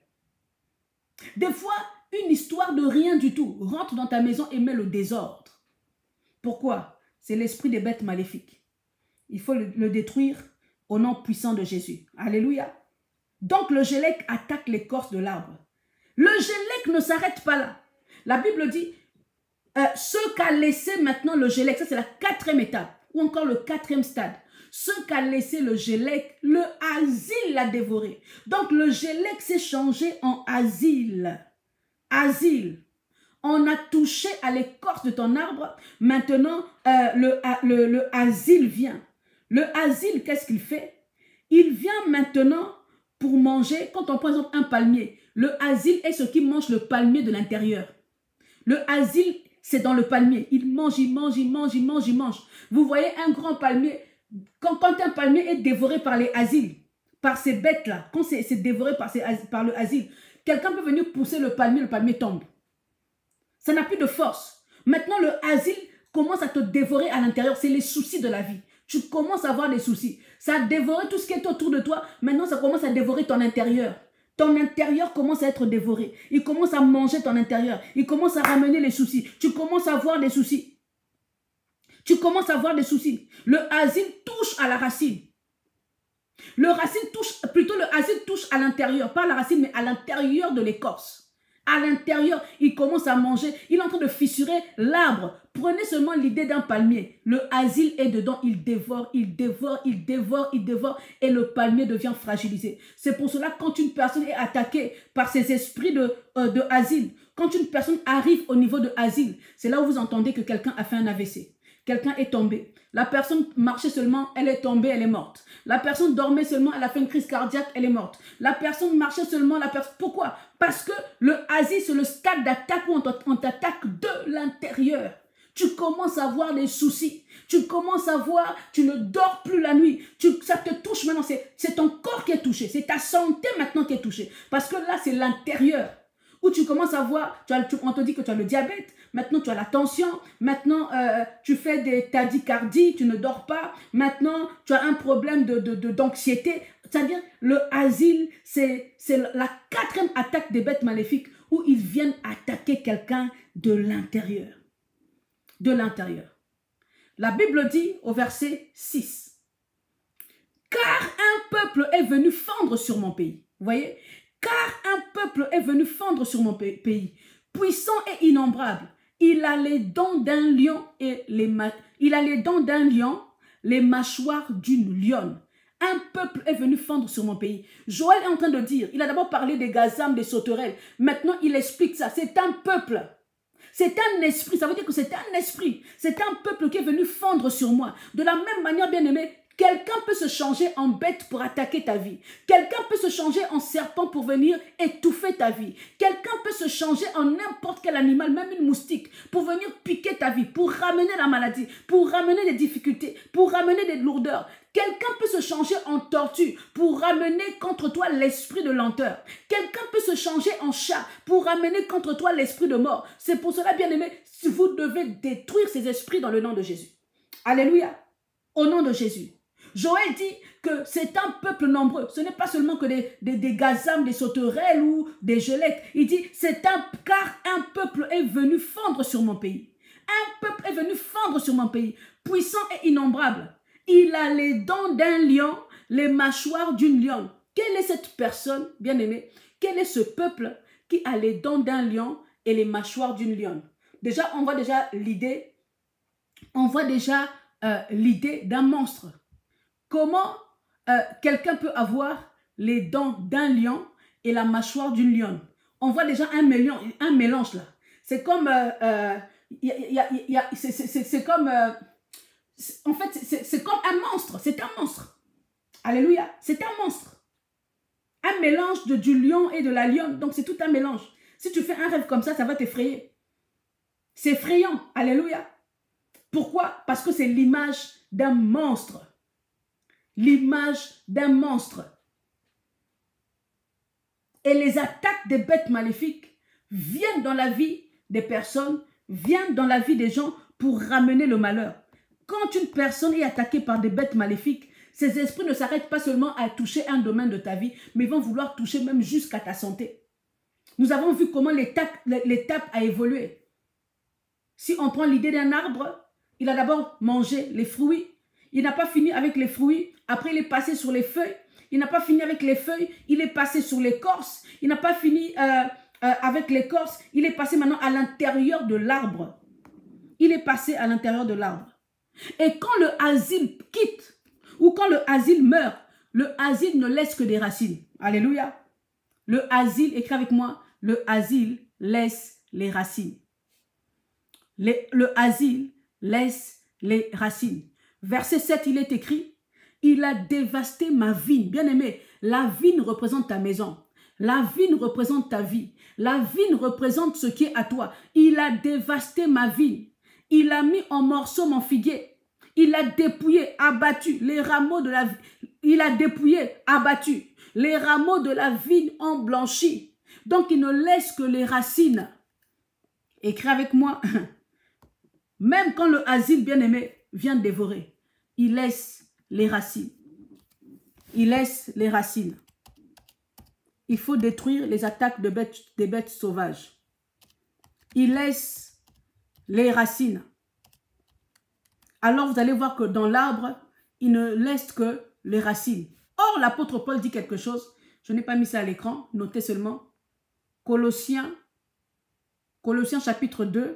Des fois, une histoire de rien du tout rentre dans ta maison et met le désordre. Pourquoi? C'est l'esprit des bêtes maléfiques. Il faut le, le détruire au nom puissant de Jésus. Alléluia. Donc le gélèque attaque l'écorce de l'arbre. Le gélèque ne s'arrête pas là. La Bible dit, euh, ce qu'a laissé maintenant le gélèque, ça c'est la quatrième étape, ou encore le quatrième stade. Ce qu'a laissé le gélèque, le asile l'a dévoré. Donc le gélèque s'est changé en asile. Asile. On a touché à l'écorce de ton arbre. Maintenant, euh, le, le, le asile vient. Le asile, qu'est-ce qu'il fait? Il vient maintenant pour manger, quand on prend par exemple un palmier. Le asile est ce qui mange le palmier de l'intérieur. Le asile, c'est dans le palmier. Il mange, il mange, il mange, il mange, il mange. Vous voyez un grand palmier. Quand, quand un palmier est dévoré par les asiles, par ces bêtes-là, quand c'est dévoré par, ces, par le asile, quelqu'un peut venir pousser le palmier, le palmier tombe. Ça n'a plus de force. Maintenant, le asile commence à te dévorer à l'intérieur. C'est les soucis de la vie. Tu commences à avoir des soucis. Ça a dévoré tout ce qui est autour de toi. Maintenant, ça commence à dévorer ton intérieur. Ton intérieur commence à être dévoré. Il commence à manger ton intérieur. Il commence à ramener les soucis. Tu commences à avoir des soucis. Tu commences à avoir des soucis. Le asile touche à la racine. Le racine touche, plutôt le asile touche à l'intérieur. Pas à la racine, mais à l'intérieur de l'écorce. À l'intérieur, il commence à manger. Il est en train de fissurer l'arbre. Prenez seulement l'idée d'un palmier. Le asile est dedans. Il dévore, il dévore, il dévore, il dévore. Et le palmier devient fragilisé. C'est pour cela que quand une personne est attaquée par ces esprits de, euh, de asile, quand une personne arrive au niveau de asile, c'est là où vous entendez que quelqu'un a fait un A V C. Quelqu'un est tombé. La personne marchait seulement, elle est tombée, elle est morte. La personne dormait seulement, elle a fait une crise cardiaque, elle est morte. La personne marchait seulement, la personne... Pourquoi? Parce que le asile, c'est le stade d'attaque où on t'attaque de l'intérieur. Tu commences à avoir des soucis. Tu commences à voir, tu ne dors plus la nuit. Tu, ça te touche maintenant, c'est ton corps qui est touché. C'est ta santé maintenant qui est touchée. Parce que là, c'est l'intérieur. Où tu commences à voir, tu as, tu, on te dit que tu as le diabète, maintenant tu as la tension, maintenant euh, tu fais des tachycardies, tu ne dors pas, maintenant tu as un problème de, de, de, d'anxiété. C'est-à-dire, le asile, c'est la quatrième attaque des bêtes maléfiques où ils viennent attaquer quelqu'un de l'intérieur. De l'intérieur. La Bible dit au verset six, « Car un peuple est venu fendre sur mon pays. » Vous voyez? Car un peuple est venu fendre sur mon pays, puissant et innombrable. Il a les dents d'un lion et les il a les dents d'un lion, les mâchoires d'une lionne. Un peuple est venu fendre sur mon pays. Joël est en train de dire, il a d'abord parlé des gazam, des sauterelles. Maintenant, il explique ça. C'est un peuple. C'est un esprit. Ça veut dire que c'est un esprit. C'est un peuple qui est venu fendre sur moi. De la même manière, bien aimé, Quelqu'un peut se changer en bête pour attaquer ta vie. Quelqu'un peut se changer en serpent pour venir étouffer ta vie. Quelqu'un peut se changer en n'importe quel animal, même une moustique, pour venir piquer ta vie, pour ramener la maladie, pour ramener des difficultés, pour ramener des lourdeurs. Quelqu'un peut se changer en tortue pour ramener contre toi l'esprit de lenteur. Quelqu'un peut se changer en chat pour ramener contre toi l'esprit de mort. C'est pour cela, bien aimé, vous devez détruire ces esprits dans le nom de Jésus. Alléluia. Au nom de Jésus. Joël dit que c'est un peuple nombreux. Ce n'est pas seulement que des, des, des gazam, des sauterelles ou des gelettes. Il dit, c'est un, car un peuple est venu fondre sur mon pays. Un peuple est venu fondre sur mon pays, puissant et innombrable. Il a les dents d'un lion, les mâchoires d'une lionne. Quelle est cette personne, bien aimée? Quel est ce peuple qui a les dents d'un lion et les mâchoires d'une lionne? Déjà, on voit déjà l'idée, on voit déjà euh, l'idée d'un monstre. Comment euh, quelqu'un peut avoir les dents d'un lion et la mâchoire d'une lionne? On voit déjà un mélange, un mélange là. C'est comme, euh, euh, y a, y a, y a, c'est comme, euh, en fait, c'est comme un monstre. C'est un monstre. Alléluia. C'est un monstre. Un mélange de, du lion et de la lionne. Donc c'est tout un mélange. Si tu fais un rêve comme ça, ça va t'effrayer. C'est effrayant. Alléluia. Pourquoi? Parce que c'est l'image d'un monstre. L'image d'un monstre. Et les attaques des bêtes maléfiques viennent dans la vie des personnes, viennent dans la vie des gens pour ramener le malheur. Quand une personne est attaquée par des bêtes maléfiques, ces esprits ne s'arrêtent pas seulement à toucher un domaine de ta vie, mais ils vont vouloir toucher même jusqu'à ta santé. Nous avons vu comment l'étape a évolué. Si on prend l'idée d'un arbre, il a d'abord mangé les fruits. Il n'a pas fini avec les fruits. Après, il est passé sur les feuilles. Il n'a pas fini avec les feuilles. Il est passé sur l'écorce. Il n'a pas fini euh, euh, avec l'écorce. Il est passé maintenant à l'intérieur de l'arbre. Il est passé à l'intérieur de l'arbre. Et quand le asile quitte, ou quand le asile meurt, le asile ne laisse que des racines. Alléluia. Le asile, écris avec moi, le asile laisse les racines. Les, le asile laisse les racines. Verset sept, il est écrit, il a dévasté ma vigne. Bien aimé, la vigne représente ta maison. La vigne représente ta vie. La vigne représente ce qui est à toi. Il a dévasté ma vigne. Il a mis en morceaux mon figuier. Il a dépouillé, abattu les rameaux de la vigne. Il a dépouillé, abattu. Les rameaux de la vigne ont blanchi. Donc, il ne laisse que les racines. Écris avec moi. Même quand le asile bien-aimé vient dévorer, il laisse les racines. Il laisse les racines. Il faut détruire les attaques de bêtes, des bêtes sauvages. Il laisse les racines. Alors vous allez voir que dans l'arbre, il ne laisse que les racines. Or, l'apôtre Paul dit quelque chose. Je n'ai pas mis ça à l'écran. Notez seulement. Colossiens, Colossiens chapitre deux,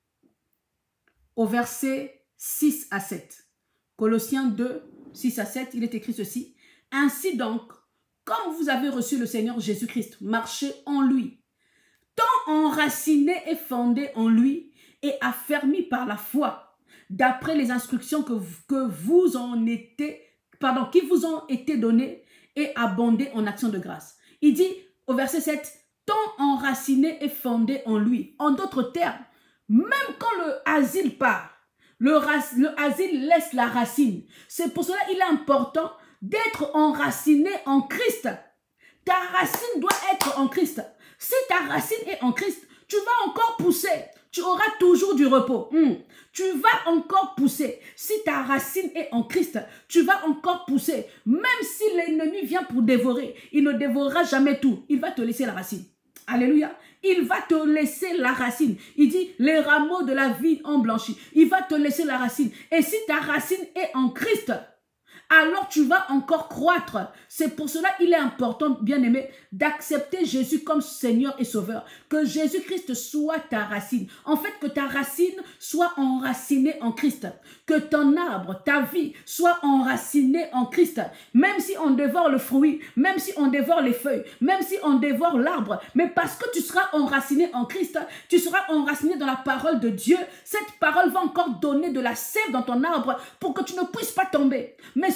au verset six à sept. Colossiens deux, six à sept, il est écrit ceci. Ainsi donc, comme vous avez reçu le Seigneur Jésus-Christ, marchez en lui, tant enraciné et fondé en lui et affermi par la foi, d'après les instructions que vous, que vous en été, pardon, qui vous ont été données et abondées en action de grâce. Il dit au verset sept, tant enraciné et fondé en lui. En d'autres termes, même quand le asile part, le, le asile laisse la racine. C'est pour cela qu'il est important d'être enraciné en Christ. Ta racine doit être en Christ. Si ta racine est en Christ, tu vas encore pousser. Tu auras toujours du repos. Hum. Tu vas encore pousser. Si ta racine est en Christ, tu vas encore pousser. Même si l'ennemi vient pour dévorer, il ne dévorera jamais tout. Il va te laisser la racine. Alléluia. Il va te laisser la racine. Il dit, les rameaux de la vigne ont blanchi. Il va te laisser la racine. Et si ta racine est en Christ, alors tu vas encore croître. C'est pour cela qu'il est important, bien-aimé, d'accepter Jésus comme Seigneur et Sauveur. Que Jésus-Christ soit ta racine. En fait, que ta racine soit enracinée en Christ. Que ton arbre, ta vie, soit enracinée en Christ. Même si on dévore le fruit, même si on dévore les feuilles, même si on dévore l'arbre, mais parce que tu seras enraciné en Christ, tu seras enraciné dans la parole de Dieu. Cette parole va encore donner de la sève dans ton arbre pour que tu ne puisses pas tomber. Mais ce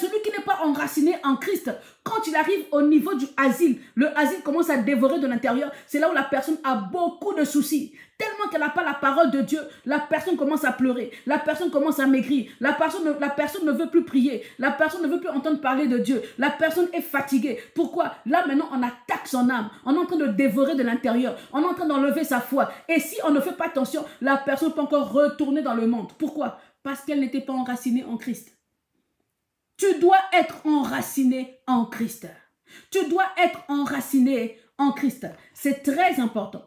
celui qui n'est pas enraciné en Christ, quand il arrive au niveau du asile, le asile commence à dévorer de l'intérieur. C'est là où la personne a beaucoup de soucis. Tellement qu'elle n'a pas la parole de Dieu, la personne commence à pleurer, la personne commence à maigrir, la personne, la personne ne veut plus prier, la personne ne veut plus entendre parler de Dieu, la personne est fatiguée. Pourquoi? Là maintenant on attaque son âme, on est en train de dévorer de l'intérieur, on est en train d'enlever sa foi. Et si on ne fait pas attention, la personne peut encore retourner dans le monde. Pourquoi? Parce qu'elle n'était pas enracinée en Christ. Tu dois être enraciné en Christ. Tu dois être enraciné en Christ. C'est très important.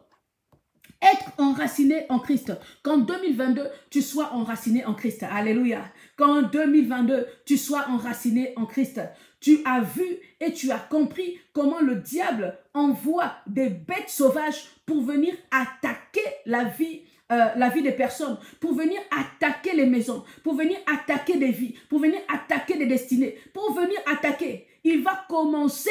Être enraciné en Christ. Qu'en deux mille vingt-deux, tu sois enraciné en Christ. Alléluia. Qu'en deux mille vingt-deux, tu sois enraciné en Christ. Tu as vu et tu as compris comment le diable envoie des bêtes sauvages pour venir attaquer la vie, euh, la vie des personnes, pour venir attaquer les maisons, pour venir attaquer des vies, pour venir attaquer des destinées, pour venir attaquer. Il va commencer...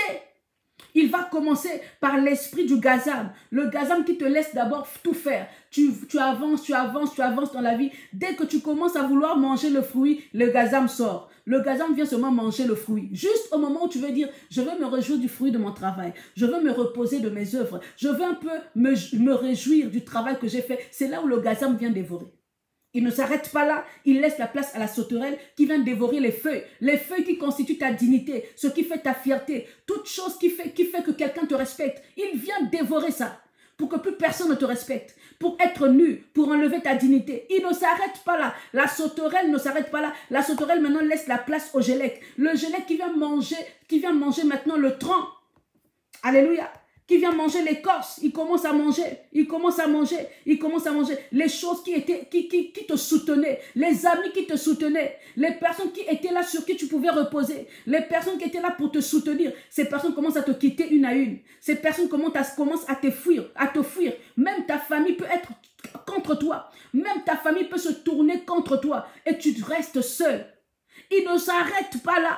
Il va commencer par l'esprit du gazam. Le gazam qui te laisse d'abord tout faire. Tu, tu avances, tu avances, tu avances dans la vie. Dès que tu commences à vouloir manger le fruit, le gazam sort. Le gazam vient seulement manger le fruit. Juste au moment où tu veux dire, je veux me réjouir du fruit de mon travail. Je veux me reposer de mes œuvres. Je veux un peu me, me réjouir du travail que j'ai fait. C'est là où le gazam vient dévorer. Il ne s'arrête pas là, il laisse la place à la sauterelle qui vient dévorer les feuilles. Les feuilles qui constituent ta dignité, ce qui fait ta fierté, toute chose qui fait, qui fait que quelqu'un te respecte. Il vient dévorer ça pour que plus personne ne te respecte, pour être nu, pour enlever ta dignité. Il ne s'arrête pas là. La sauterelle ne s'arrête pas là. La sauterelle maintenant laisse la place au gélec. Le gélec qui vient manger, qui vient manger maintenant le tronc. Alléluia. Qui vient manger l'écorce, il commence à manger, il commence à manger, il commence à manger les choses qui, étaient, qui, qui, qui te soutenaient, les amis qui te soutenaient, les personnes qui étaient là sur qui tu pouvais reposer, les personnes qui étaient là pour te soutenir. Ces personnes commencent à te quitter une à une. Ces personnes commencent à, commencent à te fuir, à te fuir. Même ta famille peut être contre toi. Même ta famille peut se tourner contre toi et tu restes seul. Il ne s'arrête pas là.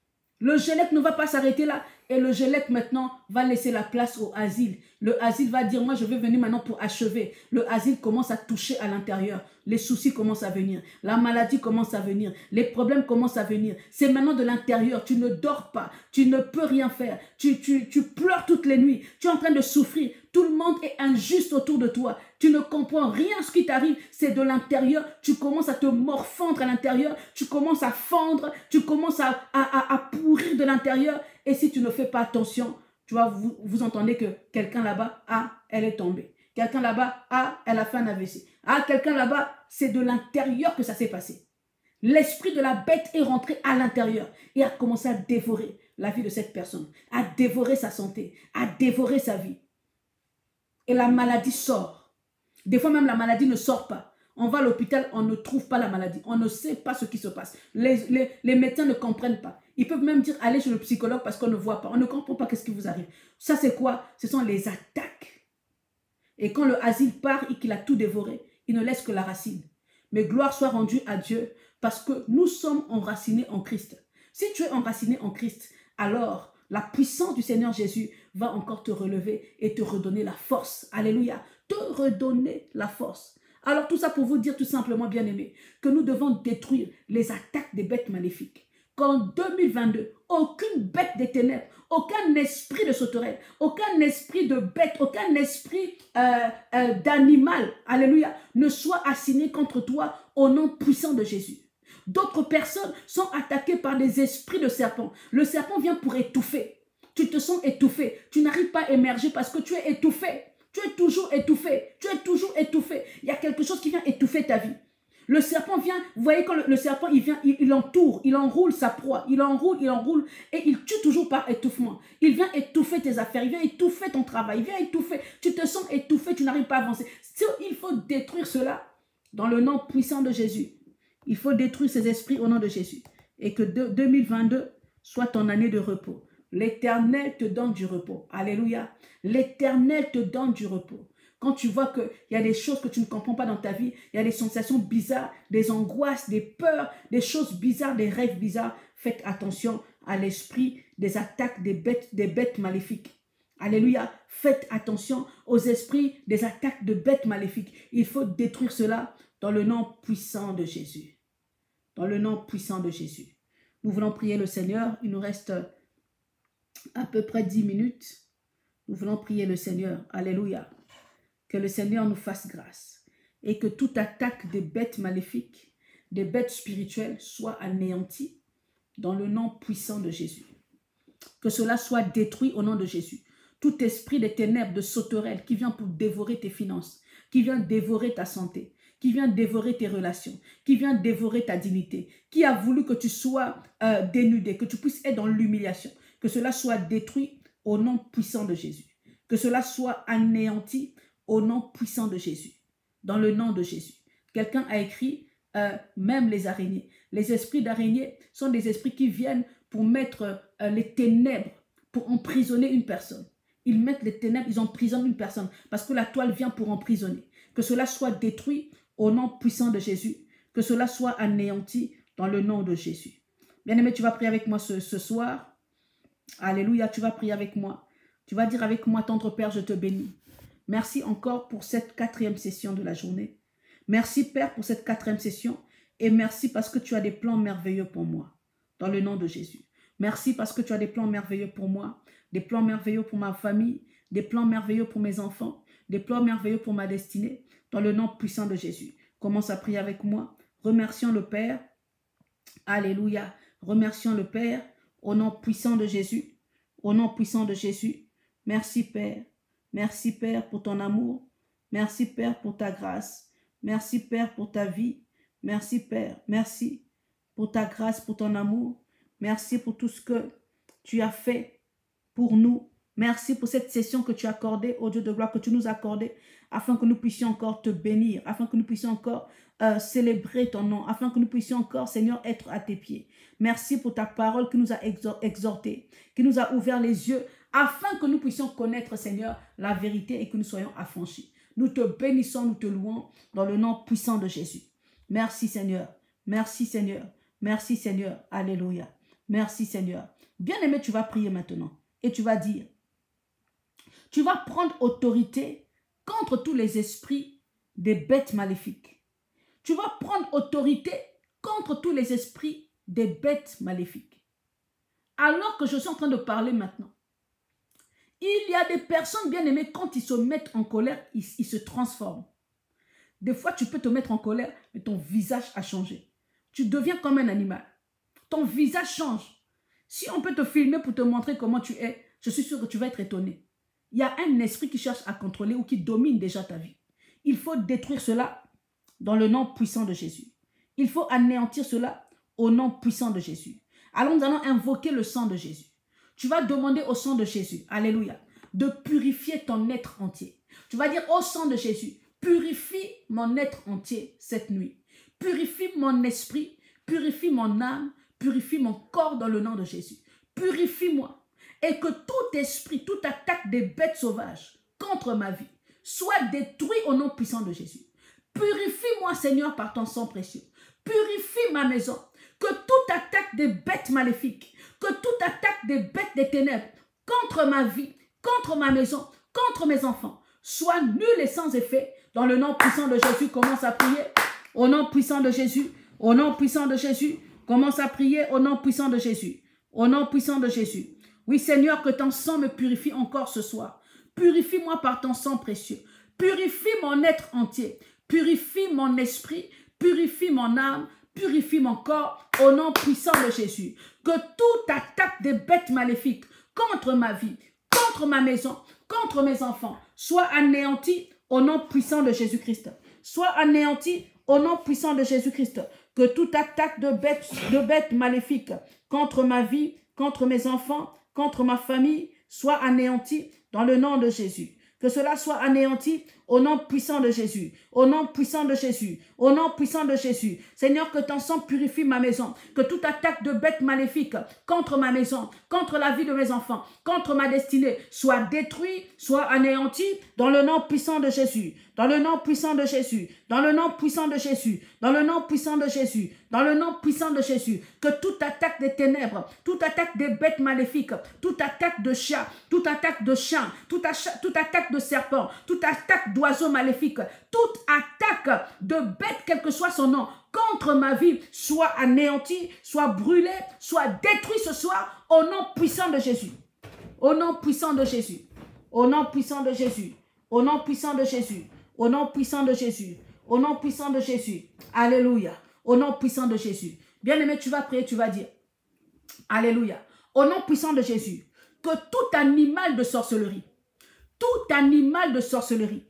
Le gélec ne va pas s'arrêter là. Et le gélec maintenant va laisser la place au asile. Le asile va dire, moi je vais venir maintenant pour achever. Le asile commence à toucher à l'intérieur. Les soucis commencent à venir. La maladie commence à venir. Les problèmes commencent à venir. C'est maintenant de l'intérieur. Tu ne dors pas. Tu ne peux rien faire. Tu, tu, tu pleures toutes les nuits. Tu es en train de souffrir. Tout le monde est injuste autour de toi. Tu ne comprends rien ce qui t'arrive. C'est de l'intérieur. Tu commences à te morfondre à l'intérieur. Tu commences à fendre. Tu commences à, à, à, à pourrir de l'intérieur. Et si tu ne fais pas attention, tu vois, vous, vous entendez que quelqu'un là-bas, ah, elle est tombée. Quelqu'un là-bas, ah, elle a fait un A V C. Ah, quelqu'un là-bas, c'est de l'intérieur que ça s'est passé. L'esprit de la bête est rentré à l'intérieur et a commencé à dévorer la vie de cette personne, à dévorer sa santé, à dévorer sa vie. Et la maladie sort. Des fois même la maladie ne sort pas. On va à l'hôpital, on ne trouve pas la maladie. On ne sait pas ce qui se passe. Les, les, les médecins ne comprennent pas. Ils peuvent même dire, allez chez le psychologue parce qu'on ne voit pas. On ne comprend pas qu'est-ce qui vous arrive. Ça, c'est quoi? Ce sont les attaques. Et quand le asile part et qu'il a tout dévoré, il ne laisse que la racine. Mais gloire soit rendue à Dieu parce que nous sommes enracinés en Christ. Si tu es enraciné en Christ, alors la puissance du Seigneur Jésus va encore te relever et te redonner la force. Alléluia. Te redonner la force. Alors tout ça pour vous dire tout simplement, bien aimé, que nous devons détruire les attaques des bêtes maléfiques. Qu'en deux mille vingt-deux, aucune bête des ténèbres, aucun esprit de sauterelle, aucun esprit de bête, aucun esprit euh, euh, d'animal, alléluia, ne soit assigné contre toi au nom puissant de Jésus. D'autres personnes sont attaquées par des esprits de serpent. Le serpent vient pour étouffer. Tu te sens étouffé. Tu n'arrives pas à émerger parce que tu es étouffé. Tu es toujours étouffé. Tu es toujours étouffé. Il y a quelque chose qui vient étouffer ta vie. Le serpent vient, vous voyez quand le, le serpent il vient, il, il entoure, il enroule sa proie, il enroule, il enroule et il tue toujours par étouffement. Il vient étouffer tes affaires, il vient étouffer ton travail, il vient étouffer, tu te sens étouffé, tu n'arrives pas à avancer. Il faut détruire cela dans le nom puissant de Jésus. Il faut détruire ces esprits au nom de Jésus. Et que de, deux mille vingt-deux soit ton année de repos. L'Éternel te donne du repos. Alléluia. L'Éternel te donne du repos. Quand tu vois qu'il y a des choses que tu ne comprends pas dans ta vie, il y a des sensations bizarres, des angoisses, des peurs, des choses bizarres, des rêves bizarres, faites attention à l'esprit des attaques des bêtes, des bêtes maléfiques. Alléluia. Faites attention aux esprits des attaques de bêtes maléfiques. Il faut détruire cela dans le nom puissant de Jésus. Dans le nom puissant de Jésus. Nous voulons prier le Seigneur. Il nous reste à peu près dix minutes. Nous voulons prier le Seigneur. Alléluia. Que le Seigneur nous fasse grâce. Et que toute attaque des bêtes maléfiques, des bêtes spirituelles, soit anéantie dans le nom puissant de Jésus. Que cela soit détruit au nom de Jésus. Tout esprit des ténèbres, de sauterelles qui vient pour dévorer tes finances, qui vient dévorer ta santé, qui vient dévorer tes relations, qui vient dévorer ta dignité, qui a voulu que tu sois euh, dénudé, que tu puisses être dans l'humiliation, que cela soit détruit au nom puissant de Jésus. Que cela soit anéanti au nom puissant de Jésus. Dans le nom de Jésus. Quelqu'un a écrit, euh, même les araignées. Les esprits d'araignées sont des esprits qui viennent pour mettre euh, les ténèbres, pour emprisonner une personne. Ils mettent les ténèbres, ils emprisonnent une personne parce que la toile vient pour emprisonner. Que cela soit détruit au nom puissant de Jésus. Que cela soit anéanti dans le nom de Jésus. Bien-aimé, tu vas prier avec moi ce, ce soir. Alléluia, tu vas prier avec moi. Tu vas dire avec moi, tendre Père, je te bénis. Merci encore pour cette quatrième session de la journée. Merci Père pour cette quatrième session. Et merci parce que tu as des plans merveilleux pour moi. Dans le nom de Jésus. Merci parce que tu as des plans merveilleux pour moi. Des plans merveilleux pour ma famille, des plans merveilleux pour mes enfants, des plans merveilleux pour ma destinée, dans le nom puissant de Jésus. Commence à prier avec moi. Remercions le Père. Alléluia. Remercions le Père au nom puissant de Jésus. Au nom puissant de Jésus. Merci Père. Merci Père pour ton amour. Merci Père pour ta grâce. Merci Père pour ta vie. Merci Père. Merci pour ta grâce, pour ton amour. Merci pour tout ce que tu as fait pour nous. Merci pour cette session que tu as accordée, au Dieu de gloire, que tu nous as accordée, afin que nous puissions encore te bénir, afin que nous puissions encore euh, célébrer ton nom, afin que nous puissions encore, Seigneur, être à tes pieds. Merci pour ta parole qui nous a exhortés, qui nous a ouvert les yeux, afin que nous puissions connaître, Seigneur, la vérité et que nous soyons affranchis. Nous te bénissons, nous te louons dans le nom puissant de Jésus. Merci, Seigneur. Merci, Seigneur. Merci, Seigneur. Alléluia. Merci, Seigneur. Bien-aimé, tu vas prier maintenant. Et tu vas dire, tu vas prendre autorité contre tous les esprits des bêtes maléfiques. Tu vas prendre autorité contre tous les esprits des bêtes maléfiques. Alors que je suis en train de parler maintenant, il y a des personnes bien aimées, quand ils se mettent en colère, ils, ils se transforment. Des fois, tu peux te mettre en colère, mais ton visage a changé. Tu deviens comme un animal. Ton visage change. Si on peut te filmer pour te montrer comment tu es, je suis sûr que tu vas être étonné. Il y a un esprit qui cherche à contrôler ou qui domine déjà ta vie. Il faut détruire cela dans le nom puissant de Jésus. Il faut anéantir cela au nom puissant de Jésus. Alors nous allons invoquer le sang de Jésus. Tu vas demander au sang de Jésus, alléluia, de purifier ton être entier. Tu vas dire au sang de Jésus, purifie mon être entier cette nuit. Purifie mon esprit, purifie mon âme, purifie mon corps dans le nom de Jésus. Purifie-moi. Et que tout esprit, toute attaque des bêtes sauvages contre ma vie soit détruit au nom puissant de Jésus. Purifie-moi, Seigneur, par ton sang précieux. Purifie ma maison. Que toute attaque des bêtes maléfiques, que toute attaque des bêtes des ténèbres contre ma vie, contre ma maison, contre mes enfants, soit nulle et sans effet. Dans le nom puissant de Jésus, commence à prier. Au nom puissant de Jésus, au nom puissant de Jésus, commence à prier au nom puissant de Jésus. Au nom puissant de Jésus. Oui, Seigneur, que ton sang me purifie encore ce soir. Purifie-moi par ton sang précieux. Purifie mon être entier. Purifie mon esprit. Purifie mon âme. Purifie mon corps au nom puissant de Jésus. Que toute attaque des bêtes maléfiques contre ma vie, contre ma maison, contre mes enfants, soit anéantie au nom puissant de Jésus-Christ. Soit anéantie au nom puissant de Jésus-Christ. Que toute attaque de bêtes, de bêtes maléfiques contre ma vie, contre mes enfants, contre ma famille, soit anéanti dans le nom de Jésus. Que cela soit anéanti au nom puissant de Jésus. Au nom puissant de Jésus. Au nom puissant de Jésus. Seigneur, que ton sang purifie ma maison. Que toute attaque de bêtes maléfiques contre ma maison, contre la vie de mes enfants, contre ma destinée, soit détruite, soit anéanti dans le nom puissant de Jésus. Dans le nom puissant de Jésus. Dans le nom puissant de Jésus. Dans le nom puissant de Jésus. Dans le nom puissant de Jésus. Que toute attaque des ténèbres, toute attaque des bêtes maléfiques, toute attaque de chat, toute attaque de chien, toute, toute attaque de serpent, toute attaque d'oiseau, d'oiseau maléfique, toute attaque de bête, quel que soit son nom, contre ma vie, soit anéantie, soit brûlée, soit détruite ce soir, au nom puissant de Jésus. Au nom puissant de Jésus. Au nom puissant de Jésus. Au nom puissant de Jésus. Au nom puissant de Jésus. Au nom puissant de Jésus. Alléluia. Au nom puissant de Jésus. Bien-aimé, tu vas prier, tu vas dire. Alléluia. Au nom puissant de Jésus. Que tout animal de sorcellerie, tout animal de sorcellerie,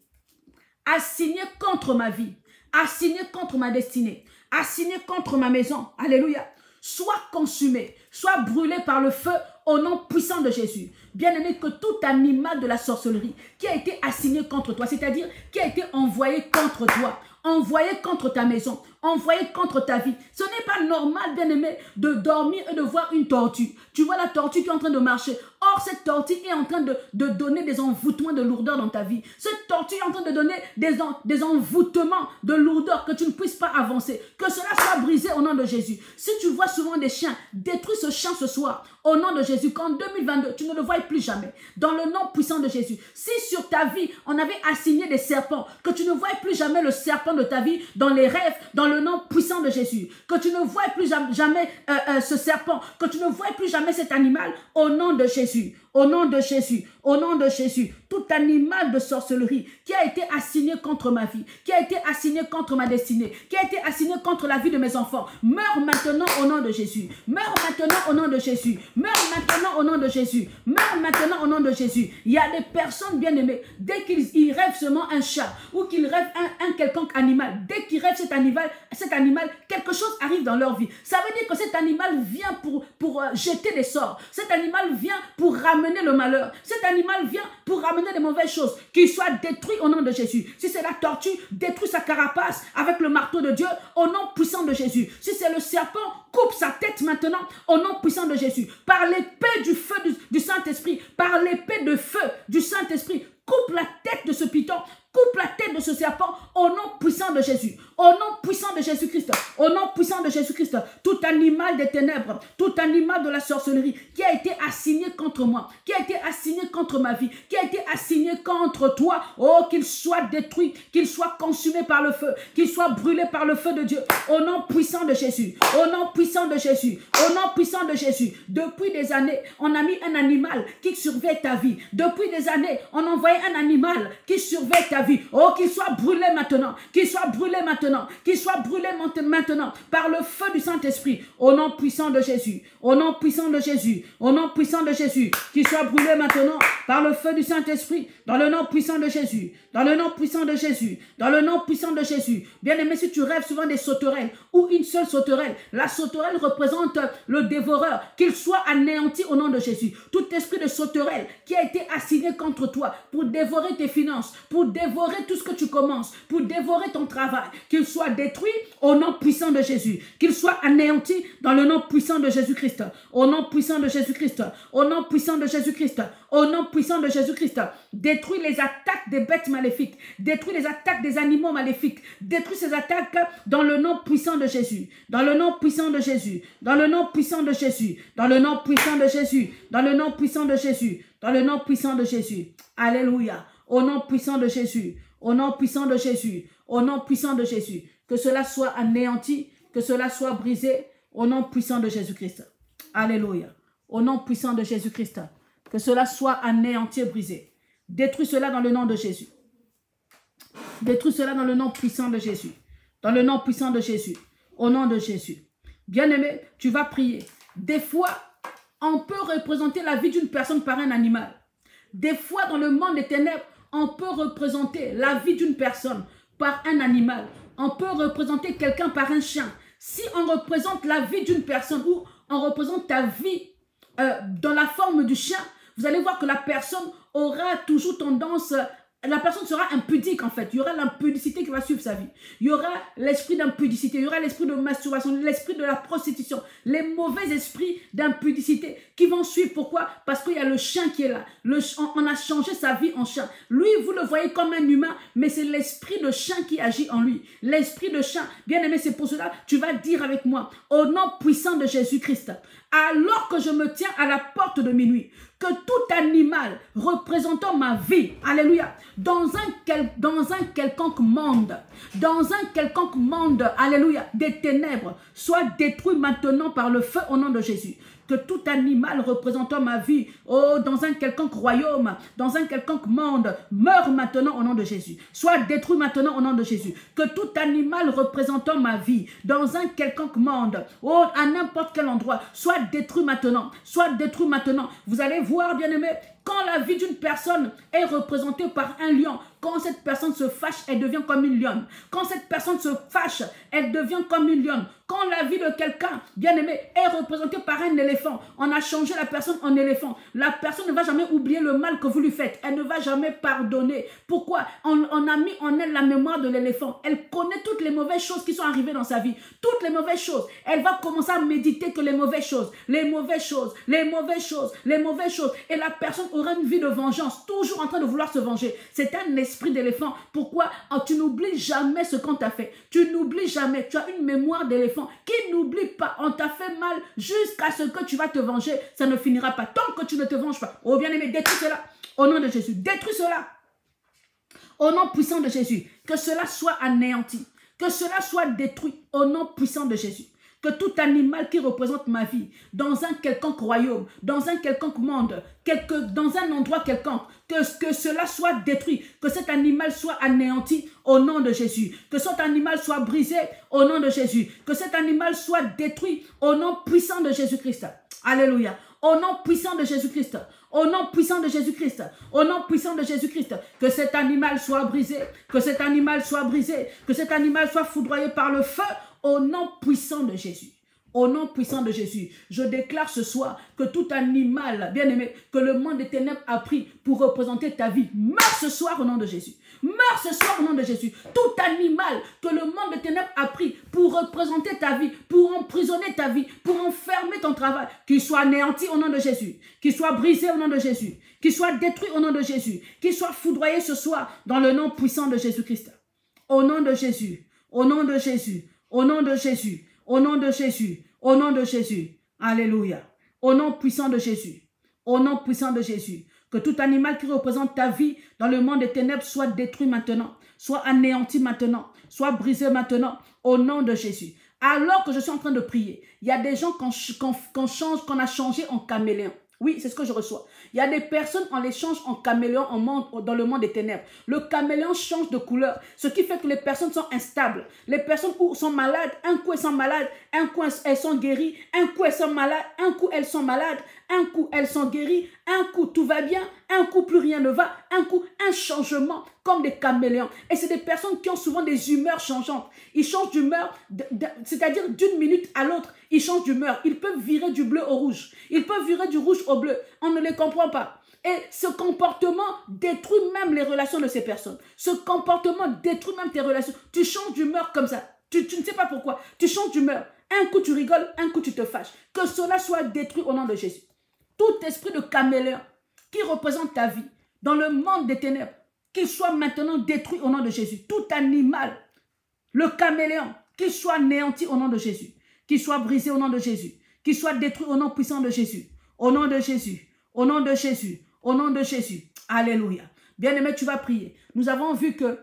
assigné contre ma vie, assigné contre ma destinée, assigné contre ma maison, alléluia, soit consumé, soit brûlé par le feu au nom puissant de Jésus. Bien-aimé, que tout animal de la sorcellerie qui a été assigné contre toi, c'est-à-dire qui a été envoyé contre toi, envoyé contre ta maison, envoyé contre ta vie. Ce n'est pas normal, bien-aimé, de dormir et de voir une tortue. Tu vois la tortue qui est en train de marcher. Or, cette tortue est en train de, de donner des envoûtements de lourdeur dans ta vie. Cette tortue est en train de donner des, en, des envoûtements de lourdeur que tu ne puisses pas avancer. Que cela soit brisé au nom de Jésus. Si tu vois souvent des chiens, détruis ce chien ce soir au nom de Jésus. Qu'en deux mille vingt-deux, tu ne le vois plus jamais. Dans le nom puissant de Jésus. Si sur ta vie, on avait assigné des serpents, que tu ne vois plus jamais le serpent de ta vie dans les rêves, dans le nom puissant de Jésus. Que tu ne vois plus jamais euh, euh, ce serpent, que tu ne vois plus jamais cet animal au nom de Jésus. Au nom de Jésus, au nom de Jésus, tout animal de sorcellerie qui a été assigné contre ma vie, qui a été assigné contre ma destinée, qui a été assigné contre la vie de mes enfants, meurt maintenant au nom de Jésus. Meurt maintenant au nom de Jésus. Meurt maintenant au nom de Jésus. Meurt maintenant au nom de Jésus. Il y a des personnes bien-aimées, dès qu'ils rêvent seulement un chat ou qu'ils rêvent un, un quelconque animal, dès qu'ils rêvent cet animal, cet animal, quelque chose arrive dans leur vie. Ça veut dire que cet animal vient pour, pour euh, jeter des sorts. Cet animal vient pour ramener le malheur. Cet animal vient pour ramener des mauvaises choses. Qu'il soit détruit au nom de Jésus. Si c'est la tortue, détruis sa carapace avec le marteau de Dieu au nom puissant de Jésus. Si c'est le serpent, coupe sa tête maintenant au nom puissant de Jésus. Par l'épée du feu du, du Saint-Esprit, par l'épée de feu du Saint-Esprit, coupe la tête de ce python, coupe la tête de ce serpent au nom puissant de Jésus. Au nom puissant de Jésus-Christ. Au nom puissant de Jésus-Christ. Tout animal des ténèbres, tout animal de la sorcellerie qui a été assigné contre moi, qui a été assigné contre ma vie, qui a été assigné contre toi, oh, qu'il soit détruit, qu'il soit consumé par le feu, qu'il soit brûlé par le feu de Dieu. Au nom puissant de Jésus. Au nom puissant de Jésus. Au nom puissant de Jésus. Depuis des années, on a mis un animal qui surveille ta vie. Depuis des années, on envoyait un animal qui surveille ta vie. Oh, qu'il soit brûlé maintenant, qu'il soit brûlé maintenant, qu'il soit brûlé maintenant par le feu du Saint-Esprit. Au nom puissant de Jésus, au nom puissant de Jésus, au nom puissant de Jésus, qu'il soit brûlé maintenant par le feu du Saint-Esprit, dans le nom puissant de Jésus, dans le nom puissant de Jésus, dans le nom puissant de Jésus. Bien-aimé, si tu rêves souvent des sauterelles ou une seule sauterelle, la sauterelle représente le dévoreur, qu'il soit anéanti au nom de Jésus. Tout esprit de sauterelle qui a été assigné contre toi pour dévorer tes finances, pour dévorer tout ce que tu commences, pour dévorer ton travail, qu'il soit détruit au nom puissant de Jésus, qu'il soit anéanti dans le nom puissant de Jésus-Christ, au nom puissant de Jésus-Christ, au nom puissant de Jésus-Christ, au nom puissant de Jésus-Christ. Détruis les attaques des bêtes maléfiques, détruis les attaques des animaux maléfiques, détruis ces attaques dans le nom puissant de Jésus, dans le nom puissant de Jésus, dans le nom puissant de Jésus, dans le nom puissant de Jésus, dans le nom puissant de Jésus, dans le nom puissant de Jésus. Alléluia. Au nom puissant de Jésus, au nom puissant de Jésus, au nom puissant de Jésus, que cela soit anéanti, que cela soit brisé, au nom puissant de Jésus-Christ. Alléluia. Au nom puissant de Jésus-Christ, que cela soit anéanti et brisé. Détruis cela dans le nom de Jésus. Détruis cela dans le nom puissant de Jésus. Dans le nom puissant de Jésus. Au nom de Jésus. Bien-aimé, tu vas prier. Des fois, on peut représenter la vie d'une personne par un animal. Des fois, dans le monde des ténèbres, on peut représenter la vie d'une personne par un animal. On peut représenter quelqu'un par un chien. Si on représente la vie d'une personne ou on représente ta vie euh, dans la forme du chien, vous allez voir que la personne aura toujours tendance... La personne sera impudique en fait. Il y aura l'impudicité qui va suivre sa vie. Il y aura l'esprit d'impudicité. Il y aura l'esprit de masturbation, l'esprit de la prostitution. Les mauvais esprits d'impudicité qui vont suivre. Pourquoi? Parce qu'il y a le chien qui est là. Le, on, on a changé sa vie en chien. Lui, vous le voyez comme un humain, mais c'est l'esprit de chien qui agit en lui. L'esprit de chien. Bien aimé, c'est pour cela, tu vas dire avec moi, au nom puissant de Jésus-Christ, alors que je me tiens à la porte de minuit, que tout animal représentant ma vie, alléluia, dans un, quel, dans un quelconque monde, dans un quelconque monde, alléluia, des ténèbres, soit détruit maintenant par le feu au nom de Jésus. Que tout animal représentant ma vie, oh, dans un quelconque royaume, dans un quelconque monde, meure maintenant au nom de Jésus. Soit détruit maintenant au nom de Jésus. Que tout animal représentant ma vie, dans un quelconque monde, oh, à n'importe quel endroit, soit détruit maintenant. Soit détruit maintenant. Vous allez voir, bien-aimés, quand la vie d'une personne est représentée par un lion, quand cette personne se fâche, elle devient comme une lionne. Quand cette personne se fâche, elle devient comme une lionne. Quand la vie de quelqu'un, bien-aimé, est représentée par un éléphant, on a changé la personne en éléphant. La personne ne va jamais oublier le mal que vous lui faites. Elle ne va jamais pardonner. Pourquoi? On, on a mis en elle la mémoire de l'éléphant. Elle connaît toutes les mauvaises choses qui sont arrivées dans sa vie. Toutes les mauvaises choses. Elle va commencer à méditer que les mauvaises choses, les mauvaises choses, les mauvaises choses, les mauvaises choses. Et la personne aura une vie de vengeance, toujours en train de vouloir se venger. C'est un esprit d'éléphant. Pourquoi? Oh, tu n'oublies jamais ce qu'on t'a fait. Tu n'oublies jamais. Tu as une mémoire d'éléphant qui n'oublie pas. On t'a fait mal jusqu'à ce que tu vas te venger. Ça ne finira pas tant que tu ne te venges pas. Oh bien-aimé, détruis cela au nom de Jésus. Détruis cela au nom puissant de Jésus. Que cela soit anéanti. Que cela soit détruit au nom puissant de Jésus. Que tout animal qui représente ma vie, dans un quelconque royaume, dans un quelconque monde, quelque, dans un endroit quelconque, que, que cela soit détruit, que cet animal soit anéanti au nom de Jésus, que cet animal soit brisé au nom de Jésus, que cet animal soit détruit au nom puissant de Jésus-Christ. Alléluia. Au nom puissant de Jésus-Christ. Au nom puissant de Jésus-Christ. Au nom puissant de Jésus-Christ. Que cet animal soit brisé. Que cet animal soit brisé. Que cet animal soit foudroyé par le feu. Au nom puissant de Jésus. Au nom puissant de Jésus. Je déclare ce soir que tout animal, bien aimé, que le monde des ténèbres a pris pour représenter ta vie, meurt ce soir au nom de Jésus. Meurs ce soir au nom de Jésus. Tout animal que le monde des ténèbres a pris pour représenter ta vie, pour emprisonner ta vie, pour enfermer ton travail, qu'il soit anéanti au nom de Jésus, qu'il soit brisé au nom de Jésus, qu'il soit détruit au nom de Jésus, qu'il soit foudroyé ce soir dans le nom puissant de Jésus-Christ. Au nom de Jésus, au nom de Jésus, au nom de Jésus, au nom de Jésus, au nom de Jésus. Alléluia. Au nom puissant de Jésus, au nom puissant de Jésus. Que tout animal qui représente ta vie dans le monde des ténèbres soit détruit maintenant, soit anéanti maintenant, soit brisé maintenant, au nom de Jésus. Alors que je suis en train de prier, il y a des gens qu'on qu'on, qu'on change, qu'on a changé en caméléon. Oui, c'est ce que je reçois. Il y a des personnes, on les change en caméléon en monde, dans le monde des ténèbres. Le caméléon change de couleur, ce qui fait que les personnes sont instables. Les personnes sont malades, un coup elles sont malades, un coup elles sont guéries, un coup elles sont malades, un coup elles sont malades, un coup elles sont guéries, un coup tout va bien, un coup plus rien ne va, un coup un changement comme des caméléons. Et c'est des personnes qui ont souvent des humeurs changeantes. Ils changent d'humeur, c'est-à-dire d'une minute à l'autre, ils changent d'humeur. Ils peuvent virer du bleu au rouge. Ils peuvent virer du rouge au bleu. On ne les comprend pas. Et ce comportement détruit même les relations de ces personnes. Ce comportement détruit même tes relations. Tu changes d'humeur comme ça. Tu, tu ne sais pas pourquoi. Tu changes d'humeur. Un coup tu rigoles, un coup tu te fâches. Que cela soit détruit au nom de Jésus. Tout esprit de caméléon qui représente ta vie dans le monde des ténèbres, qu'il soit maintenant détruit au nom de Jésus. Tout animal, le caméléon, qu'il soit néanti au nom de Jésus. Qu'il soit brisé au nom de Jésus. Qu'il soit détruit au nom puissant de Jésus. Au nom de Jésus. Au nom de Jésus. Au nom de Jésus. Alléluia. Bien-aimé, tu vas prier. Nous avons vu que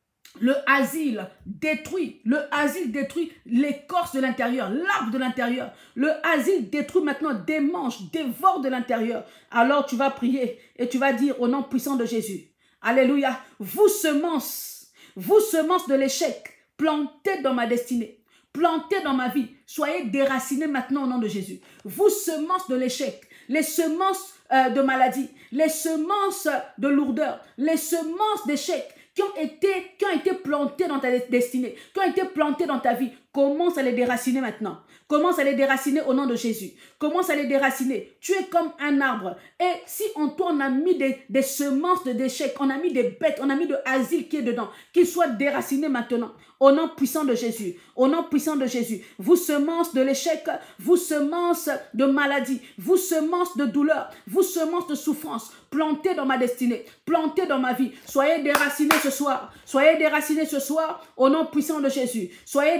le asile détruit, le asile détruit l'écorce de l'intérieur, l'arbre de l'intérieur. Le asile détruit maintenant, démange, dévore de l'intérieur. Alors tu vas prier et tu vas dire au nom puissant de Jésus. Alléluia. Vous semences, vous semences de l'échec, plantez dans ma destinée, plantez dans ma vie. Soyez déracinés maintenant au nom de Jésus. Vous semences de l'échec, les semences euh, de maladie, les semences de lourdeur, les semences d'échec, qui ont été, qui ont été plantés dans ta destinée, qui ont été plantés dans ta vie, commence à les déraciner maintenant. Commence à les déraciner au nom de Jésus. Commence à les déraciner. Tu es comme un arbre. Et si en toi on a mis des, des semences de déchets, on a mis des bêtes, on a mis de asile qui est dedans, qu'ils soient déracinés maintenant. Au nom puissant de Jésus. Au nom puissant de Jésus. Vous semences de l'échec, vous semences de maladie, vous semences de douleur, vous semences de souffrance. Plantez dans ma destinée, plantez dans ma vie. Soyez déracinés ce soir. Soyez déracinés ce soir au nom puissant de Jésus. Soyez déracinés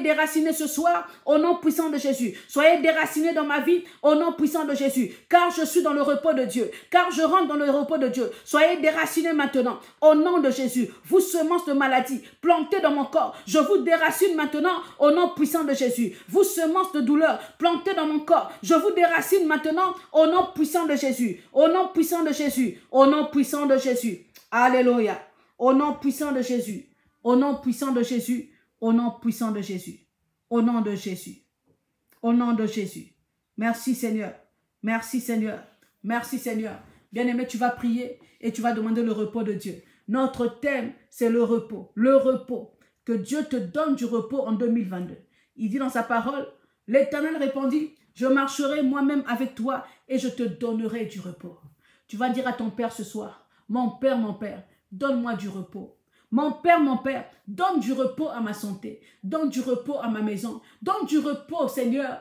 déracinés ce soir au nom puissant de Jésus. Soyez déracinés dans ma vie au nom puissant de Jésus. Car je suis dans le repos de Dieu. Car je rentre dans le repos de Dieu. Soyez déracinés maintenant au nom de Jésus. Vous semences de maladie plantées dans mon corps, je vous déracine maintenant au nom puissant de Jésus. Vous semences de douleur plantées dans mon corps, je vous déracine maintenant au nom puissant de Jésus. Au nom puissant de Jésus. Au nom puissant de Jésus. Alléluia. Au nom puissant de Jésus. Au nom puissant de Jésus. Au nom puissant de Jésus. Au nom de Jésus. Au nom de Jésus. Merci Seigneur. Merci Seigneur. Merci Seigneur. Bien-aimé, tu vas prier et tu vas demander le repos de Dieu. Notre thème, c'est le repos. Le repos. Que Dieu te donne du repos en deux mille vingt-deux. Il dit dans sa parole, l'Éternel répondit, je marcherai moi-même avec toi et je te donnerai du repos. Tu vas dire à ton Père ce soir, mon Père, mon Père, donne-moi du repos. Mon Père, mon Père, donne du repos à ma santé, donne du repos à ma maison, donne du repos, Seigneur,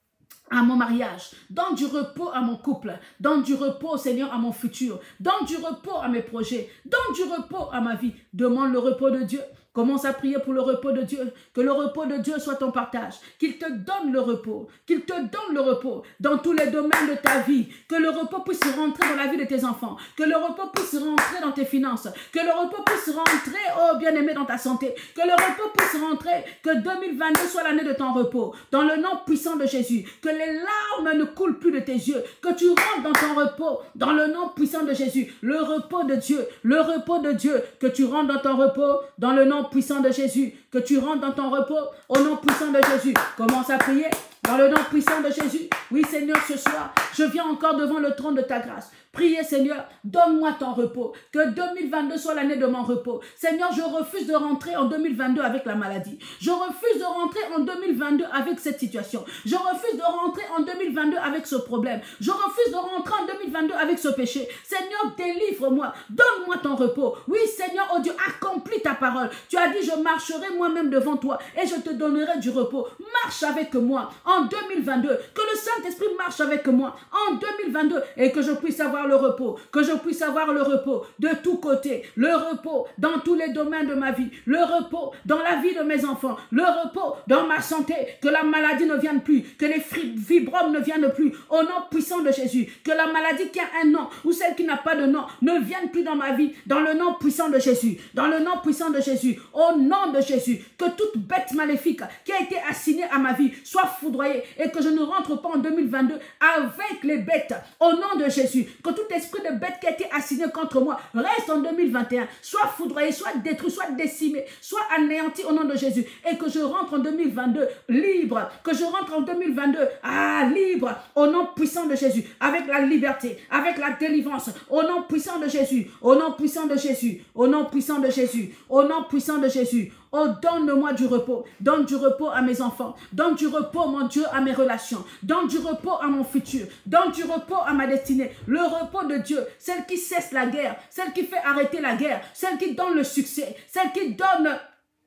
à mon mariage, donne du repos à mon couple, donne du repos, Seigneur, à mon futur, donne du repos à mes projets, donne du repos à ma vie. Demande le repos de Dieu. Commence à prier pour le repos de Dieu. Que le repos de Dieu soit ton partage. Qu'il te donne le repos. Qu'il te donne le repos dans tous les domaines de ta vie. Que le repos puisse rentrer dans la vie de tes enfants. Que le repos puisse rentrer dans tes finances. Que le repos puisse rentrer, oh bien-aimé, dans ta santé. Que le repos puisse rentrer. Que deux mille vingt-deux soit l'année de ton repos. Dans le nom puissant de Jésus. Que les larmes ne coulent plus de tes yeux. Que tu rentres dans ton repos. Dans le nom puissant de Jésus. Le repos de Dieu. Le repos de Dieu. Que tu rentres dans ton repos. Dans le nom puissant de Jésus, que tu rentres dans ton repos au nom puissant de Jésus. Commence à prier dans le nom puissant de Jésus. Oui Seigneur, ce soir, je viens encore devant le trône de ta grâce. Priez Seigneur, donne-moi ton repos. Que deux mille vingt-deux soit l'année de mon repos. Seigneur, je refuse de rentrer en deux mille vingt-deux avec la maladie. Je refuse de rentrer en deux mille vingt-deux avec cette situation. Je refuse de rentrer en deux mille vingt-deux avec ce problème. Je refuse de rentrer en deux mille vingt-deux avec ce péché. Seigneur, délivre-moi. Donne-moi ton repos. Oui Seigneur, oh Dieu, accomplis ta parole. Tu as dit, je marcherai moi-même devant toi et je te donnerai du repos. Marche avec moi en deux mille vingt-deux. Que le Saint-Esprit marche avec moi en deux mille vingt-deux et que je puisse avoir le repos, que je puisse avoir le repos de tous côtés, le repos dans tous les domaines de ma vie, le repos dans la vie de mes enfants, le repos dans ma santé, que la maladie ne vienne plus, que les fibromes ne viennent plus, au nom puissant de Jésus, que la maladie qui a un nom ou celle qui n'a pas de nom ne vienne plus dans ma vie, dans le nom puissant de Jésus, dans le nom puissant de Jésus, au nom de Jésus, que toute bête maléfique qui a été assignée à ma vie soit foudroyée et que je ne rentre pas en deux mille vingt-deux avec les bêtes, au nom de Jésus, que tout esprit de bête qui a été assigné contre moi reste en deux mille vingt et un, soit foudroyé, soit détruit, soit décimé, soit anéanti au nom de Jésus, et que je rentre en deux mille vingt-deux libre, que je rentre en deux mille vingt-deux ah, libre, au nom puissant de Jésus, avec la liberté, avec la délivrance, au nom puissant de Jésus, au nom puissant de Jésus, au nom puissant de Jésus, au nom puissant de Jésus. Oh, donne-moi du repos. Donne du repos à mes enfants. Donne du repos, mon Dieu, à mes relations. Donne du repos à mon futur. Donne du repos à ma destinée. Le repos de Dieu, celle qui cesse la guerre, celle qui fait arrêter la guerre, celle qui donne le succès, celle qui donne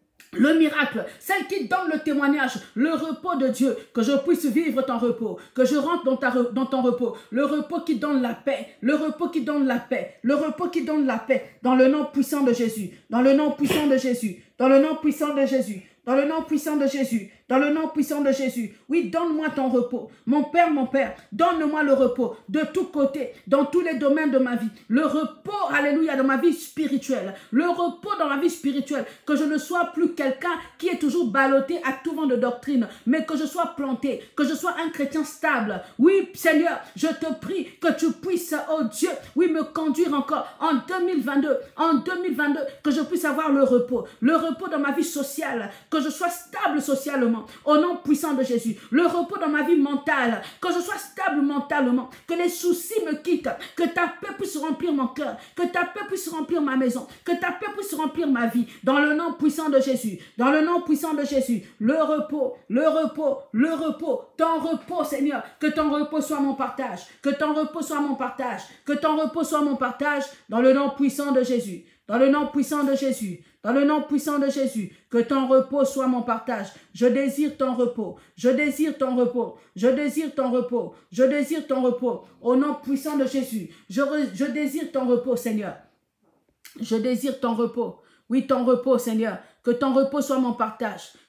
le miracle, celle qui donne le témoignage, le repos de Dieu, que je puisse vivre ton repos, que je rentre dans, ta, dans ton repos, le repos qui donne la paix, le repos qui donne la paix, le repos qui donne la paix, dans le nom puissant de Jésus, dans le nom puissant de Jésus, dans le nom puissant de Jésus, dans le nom puissant de Jésus, dans le nom puissant de Jésus. Oui, donne-moi ton repos. Mon Père, mon Père, donne-moi le repos de tous côtés, dans tous les domaines de ma vie. Le repos, alléluia, dans ma vie spirituelle. Le repos dans ma vie spirituelle. Que je ne sois plus quelqu'un qui est toujours ballotté à tout vent de doctrine, mais que je sois planté, que je sois un chrétien stable. Oui, Seigneur, je te prie que tu puisses, oh Dieu, oui, me conduire encore en deux mille vingt-deux, en deux mille vingt-deux, que je puisse avoir le repos. Le repos dans ma vie sociale, que je sois stable socialement, au nom puissant de Jésus. Le repos dans ma vie mentale, que je sois stable mentalement, que les soucis me quittent, que ta paix puisse remplir mon cœur, que ta paix puisse remplir ma maison, que ta paix puisse remplir ma vie, dans le nom puissant de Jésus, dans le nom puissant de Jésus. Le repos, le repos, le repos, ton repos, Seigneur, que ton repos soit mon partage, que ton repos soit mon partage, que ton repos soit mon partage, dans le nom puissant de Jésus, dans le nom puissant de Jésus, dans le nom puissant de Jésus, que ton repos soit mon partage. Je désire ton repos, je désire ton repos, je désire ton repos, je désire ton repos. Au nom puissant de Jésus, je, je désire ton repos, Seigneur. Je désire ton repos. Oui, ton repos, Seigneur. Que ton repos soit mon partage.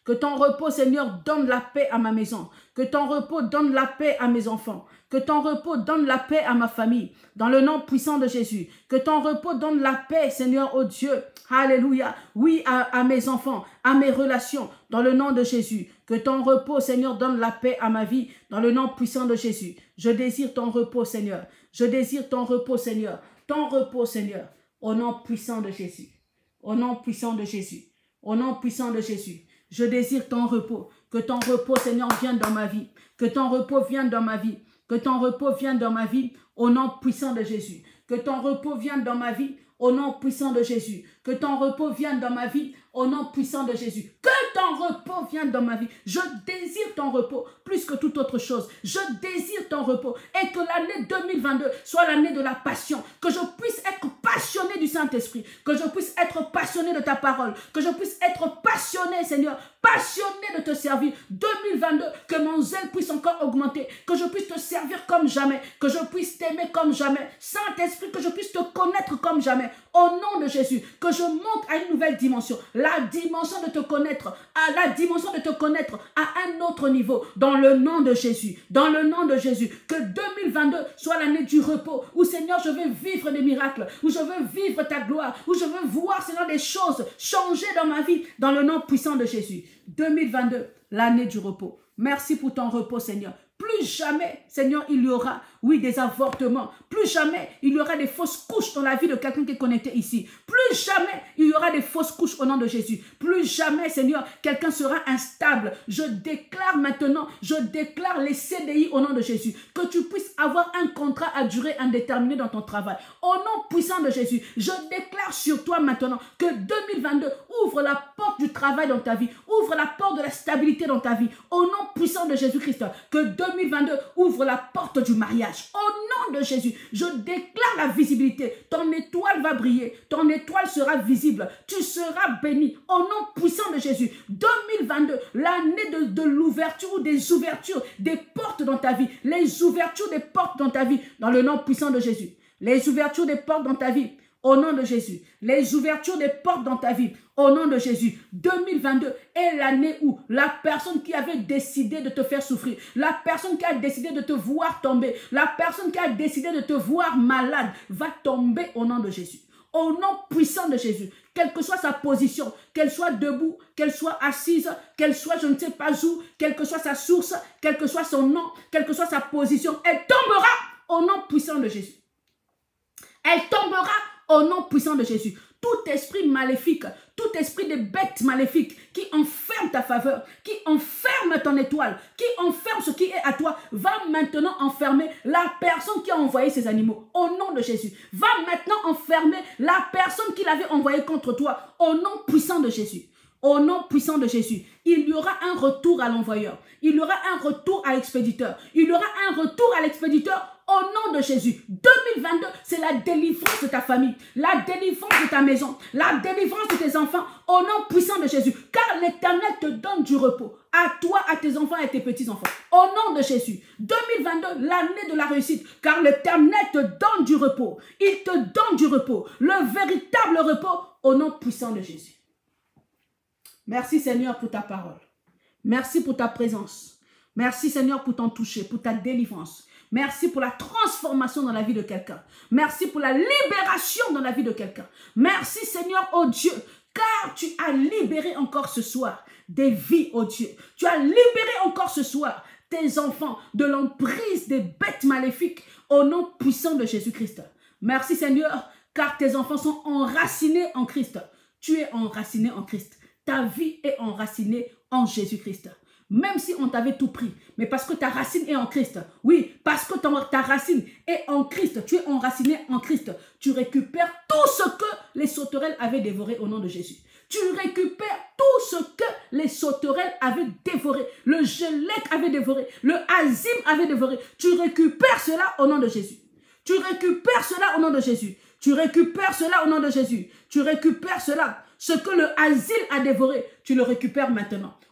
Que ton repos, Seigneur, donne la paix à ma maison. Que ton repos donne la paix à mes enfants. Que ton repos donne la paix à ma famille. Dans le nom puissant de Jésus. Que ton repos donne la paix, Seigneur, oh Dieu. Alléluia. Oui, à, à mes enfants, à mes relations. Dans le nom de Jésus. Que ton repos, Seigneur, donne la paix à ma vie. Dans le nom puissant de Jésus. Je désire ton repos, Seigneur. Je désire ton repos, Seigneur. Ton repos, Seigneur. Au nom puissant de Jésus. Au nom puissant de Jésus. Au nom puissant de Jésus. Je désire ton repos. Que ton repos, Seigneur, vienne dans ma vie. Que ton repos vienne dans ma vie. Que ton repos vienne dans ma vie. Au nom puissant de Jésus. Que ton repos vienne dans ma vie. Au nom puissant de Jésus. Que ton repos vienne dans ma vie. Au nom puissant de Jésus. Que ton repos vienne dans ma vie. Je désire ton repos plus que toute autre chose. Je désire ton repos. Et que l'année deux mille vingt-deux soit l'année de la passion. Que je puisse être passionné du Saint-Esprit. Que je puisse être passionné de ta parole. Que je puisse être passionné, Seigneur. Passionné de te servir. deux mille vingt-deux, que mon zèle puisse encore augmenter. Que je puisse te servir comme jamais. Que je puisse t'aimer comme jamais. Saint-Esprit, que je puisse te connaître comme jamais. Au nom de Jésus, que je monte à une nouvelle dimension. La dimension de te connaître. À la dimension de te connaître à un autre niveau. Dans le nom de Jésus. Dans le nom de Jésus. Que deux mille vingt-deux soit l'année du repos. Où, Seigneur, je veux vivre des miracles. Où je veux vivre ta gloire. Où je veux voir, Seigneur, des choses changer dans ma vie. Dans le nom puissant de Jésus. deux mille vingt-deux, l'année du repos. Merci pour ton repos, Seigneur. Plus jamais, Seigneur, il y aura, oui, des avortements. Plus jamais, il y aura des fausses couches dans la vie de quelqu'un qui est connecté ici. Plus jamais, il y aura des fausses couches au nom de Jésus. Plus jamais, Seigneur, quelqu'un sera instable. Je déclare maintenant, je déclare les C D I au nom de Jésus. Que tu puisses avoir un contrat à durée indéterminée dans ton travail. Au nom puissant de Jésus, je déclare sur toi maintenant que deux mille vingt-deux ouvre la porte du travail dans ta vie. Ouvre la porte de la stabilité dans ta vie. Au nom puissant de Jésus-Christ, que deux mille vingt-deux ouvre la porte du mariage. Au nom de Jésus, je déclare la visibilité. Ton étoile va briller. Ton étoile sera visible. Tu seras béni. Au nom puissant de Jésus. deux mille vingt-deux, l'année de, de l'ouverture ou des ouvertures, des portes dans ta vie. Les ouvertures des portes dans ta vie. Dans le nom puissant de Jésus. Les ouvertures des portes dans ta vie. Au nom de Jésus, les ouvertures des portes dans ta vie, au nom de Jésus, deux mille vingt-deux est l'année où la personne qui avait décidé de te faire souffrir, la personne qui a décidé de te voir tomber, la personne qui a décidé de te voir malade, va tomber au nom de Jésus. Au nom puissant de Jésus, quelle que soit sa position, qu'elle soit debout, qu'elle soit assise, qu'elle soit je ne sais pas où, quelle que soit sa source, quel que soit son nom, quelle que soit sa position, elle tombera au nom puissant de Jésus. Elle tombera au nom puissant de Jésus. Tout esprit maléfique, tout esprit de bête maléfique qui enferme ta faveur, qui enferme ton étoile, qui enferme ce qui est à toi, va maintenant enfermer la personne qui a envoyé ces animaux. Au nom de Jésus. Va maintenant enfermer la personne qui l'avait envoyé contre toi. Au nom puissant de Jésus. Au nom puissant de Jésus, il y aura un retour à l'envoyeur. Il y aura un retour à l'expéditeur. Il y aura un retour à l'expéditeur au nom de Jésus. deux mille vingt-deux, c'est la délivrance de ta famille, la délivrance de ta maison, la délivrance de tes enfants au nom puissant de Jésus. Car l'Éternel te donne du repos à toi, à tes enfants et à tes petits-enfants. Au nom de Jésus. deux mille vingt-deux, l'année de la réussite. Car l'Éternel te donne du repos. Il te donne du repos. Le véritable repos au nom puissant de Jésus. Merci Seigneur pour ta parole. Merci pour ta présence. Merci Seigneur pour ton toucher, pour ta délivrance. Merci pour la transformation dans la vie de quelqu'un. Merci pour la libération dans la vie de quelqu'un. Merci Seigneur, oh Dieu, car tu as libéré encore ce soir des vies, oh Dieu. Tu as libéré encore ce soir tes enfants de l'emprise des bêtes maléfiques au nom puissant de Jésus-Christ. Merci Seigneur, car tes enfants sont enracinés en Christ. Tu es enraciné en Christ. Ta vie est enracinée en Jésus-Christ. Même si on t'avait tout pris, mais parce que ta racine est en Christ. Oui, parce que ta, ta racine est en Christ. Tu es enraciné en Christ. Tu récupères tout ce que les sauterelles avaient dévoré au nom de Jésus. Tu récupères tout ce que les sauterelles avaient dévoré. Le gélec avait dévoré. Le azim avait dévoré. Tu récupères cela au nom de Jésus. Tu récupères cela au nom de Jésus. Tu récupères cela au nom de Jésus. Tu récupères cela. Ce que le asile a dévoré, tu le récupères maintenant.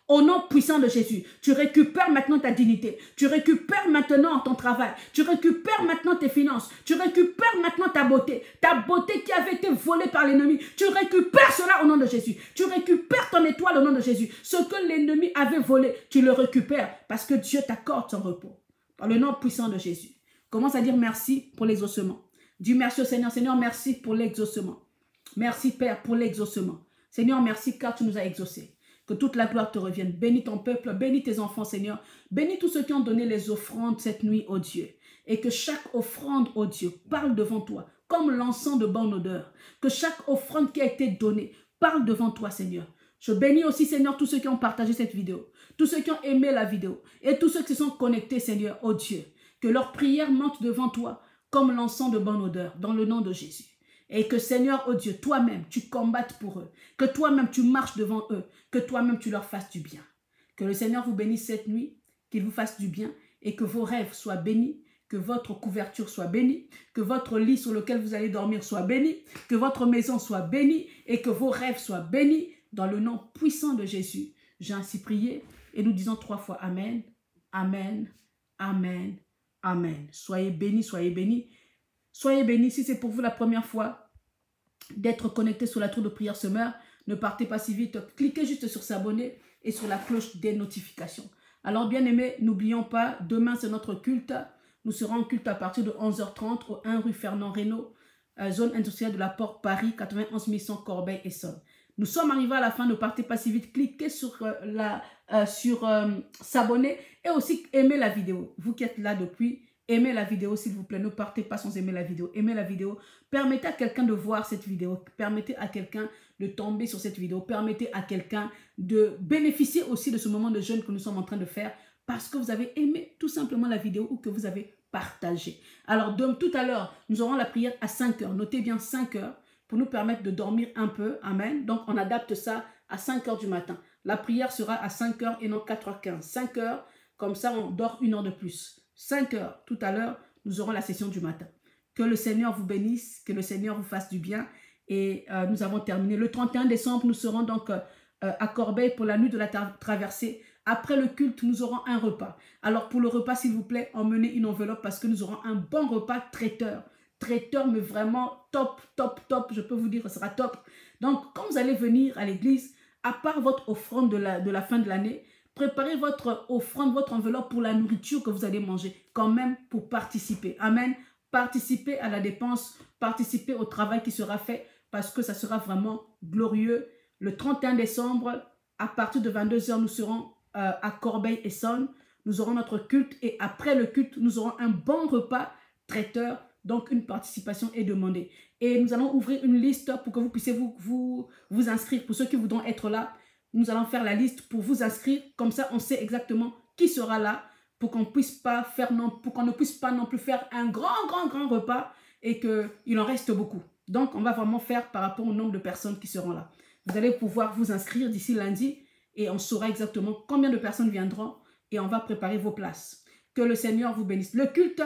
Au nom puissant de Jésus, tu récupères maintenant ta dignité. Tu récupères maintenant ton travail. Tu récupères maintenant tes finances. Tu récupères maintenant ta beauté. Ta beauté qui avait été volée par l'ennemi. Tu récupères cela au nom de Jésus. Tu récupères ton étoile au nom de Jésus. Ce que l'ennemi avait volé, tu le récupères parce que Dieu t'accorde son repos. Par le nom puissant de Jésus. Commence à dire merci pour l'exaucement. Dis merci au Seigneur. Seigneur, merci pour l'exaucement. Merci Père pour l'exaucement. Seigneur, merci car tu nous as exaucés. Que toute la gloire te revienne. Bénis ton peuple, bénis tes enfants, Seigneur. Bénis tous ceux qui ont donné les offrandes cette nuit, ô Dieu. Et que chaque offrande, ô Dieu, parle devant toi, comme l'encens de bonne odeur. Que chaque offrande qui a été donnée parle devant toi, Seigneur. Je bénis aussi, Seigneur, tous ceux qui ont partagé cette vidéo, tous ceux qui ont aimé la vidéo, et tous ceux qui se sont connectés, Seigneur, ô Dieu. Que leurs prières montent devant toi, comme l'encens de bonne odeur, dans le nom de Jésus. Et que Seigneur, oh Dieu, toi-même, tu combattes pour eux. Que toi-même, tu marches devant eux. Que toi-même, tu leur fasses du bien. Que le Seigneur vous bénisse cette nuit, qu'il vous fasse du bien et que vos rêves soient bénis, que votre couverture soit bénie, que votre lit sur lequel vous allez dormir soit béni, que votre maison soit bénie et que vos rêves soient bénis dans le nom puissant de Jésus. J'ai ainsi prié et nous disons trois fois Amen, Amen, Amen, Amen. Soyez bénis, soyez bénis. Soyez bénis. Si c'est pour vous la première fois d'être connecté sur la tour de prière Semeur, ne partez pas si vite. Cliquez juste sur s'abonner et sur la cloche des notifications. Alors bien aimés, n'oublions pas, demain c'est notre culte. Nous serons en culte à partir de onze heures trente au un rue Fernand Reynaud, euh, zone industrielle de la Porte Paris, quatre-vingt-onze mille cent Corbeil-Essonnes. Nous sommes arrivés à la fin, ne partez pas si vite. Cliquez sur, euh, la, euh, sur euh, s'abonner et aussi aimer la vidéo. Vous qui êtes là depuis, aimez la vidéo s'il vous plaît, ne partez pas sans aimer la vidéo. Aimez la vidéo, permettez à quelqu'un de voir cette vidéo, permettez à quelqu'un de tomber sur cette vidéo, permettez à quelqu'un de bénéficier aussi de ce moment de jeûne que nous sommes en train de faire parce que vous avez aimé tout simplement la vidéo ou que vous avez partagé. Alors de, tout à l'heure, nous aurons la prière à cinq heures, notez bien cinq heures pour nous permettre de dormir un peu, amen. Donc on adapte ça à cinq heures du matin. La prière sera à cinq heures et non quatre heures quinze. cinq heures, comme ça on dort une heure de plus. cinq heures, tout à l'heure, nous aurons la session du matin. Que le Seigneur vous bénisse, que le Seigneur vous fasse du bien. Et euh, nous avons terminé. Le trente et un décembre, nous serons donc euh, à Corbeil pour la nuit de la tra traversée. Après le culte, nous aurons un repas. Alors pour le repas, s'il vous plaît, emmenez une enveloppe parce que nous aurons un bon repas traiteur. Traiteur, mais vraiment top, top, top. Je peux vous dire, ce sera top. Donc, quand vous allez venir à l'église, à part votre offrande de la, de la fin de l'année, préparez votre offrande, votre enveloppe pour la nourriture que vous allez manger, quand même pour participer. Amen. Participez à la dépense, participez au travail qui sera fait parce que ça sera vraiment glorieux. Le trente et un décembre, à partir de vingt-deux heures, nous serons euh, à Corbeil-Essonnes. Nous aurons notre culte et après le culte, nous aurons un bon repas traiteur. Donc, une participation est demandée. Et nous allons ouvrir une liste pour que vous puissiez vous, vous, vous inscrire. Pour ceux qui voudront être là, nous allons faire la liste pour vous inscrire. Comme ça, on sait exactement qui sera là pour qu'on puisse pas faire non, pour qu'on ne puisse pas non plus faire un grand, grand, grand repas et qu'il en reste beaucoup. Donc, on va vraiment faire par rapport au nombre de personnes qui seront là. Vous allez pouvoir vous inscrire d'ici lundi et on saura exactement combien de personnes viendront et on va préparer vos places. Que le Seigneur vous bénisse. Le culte,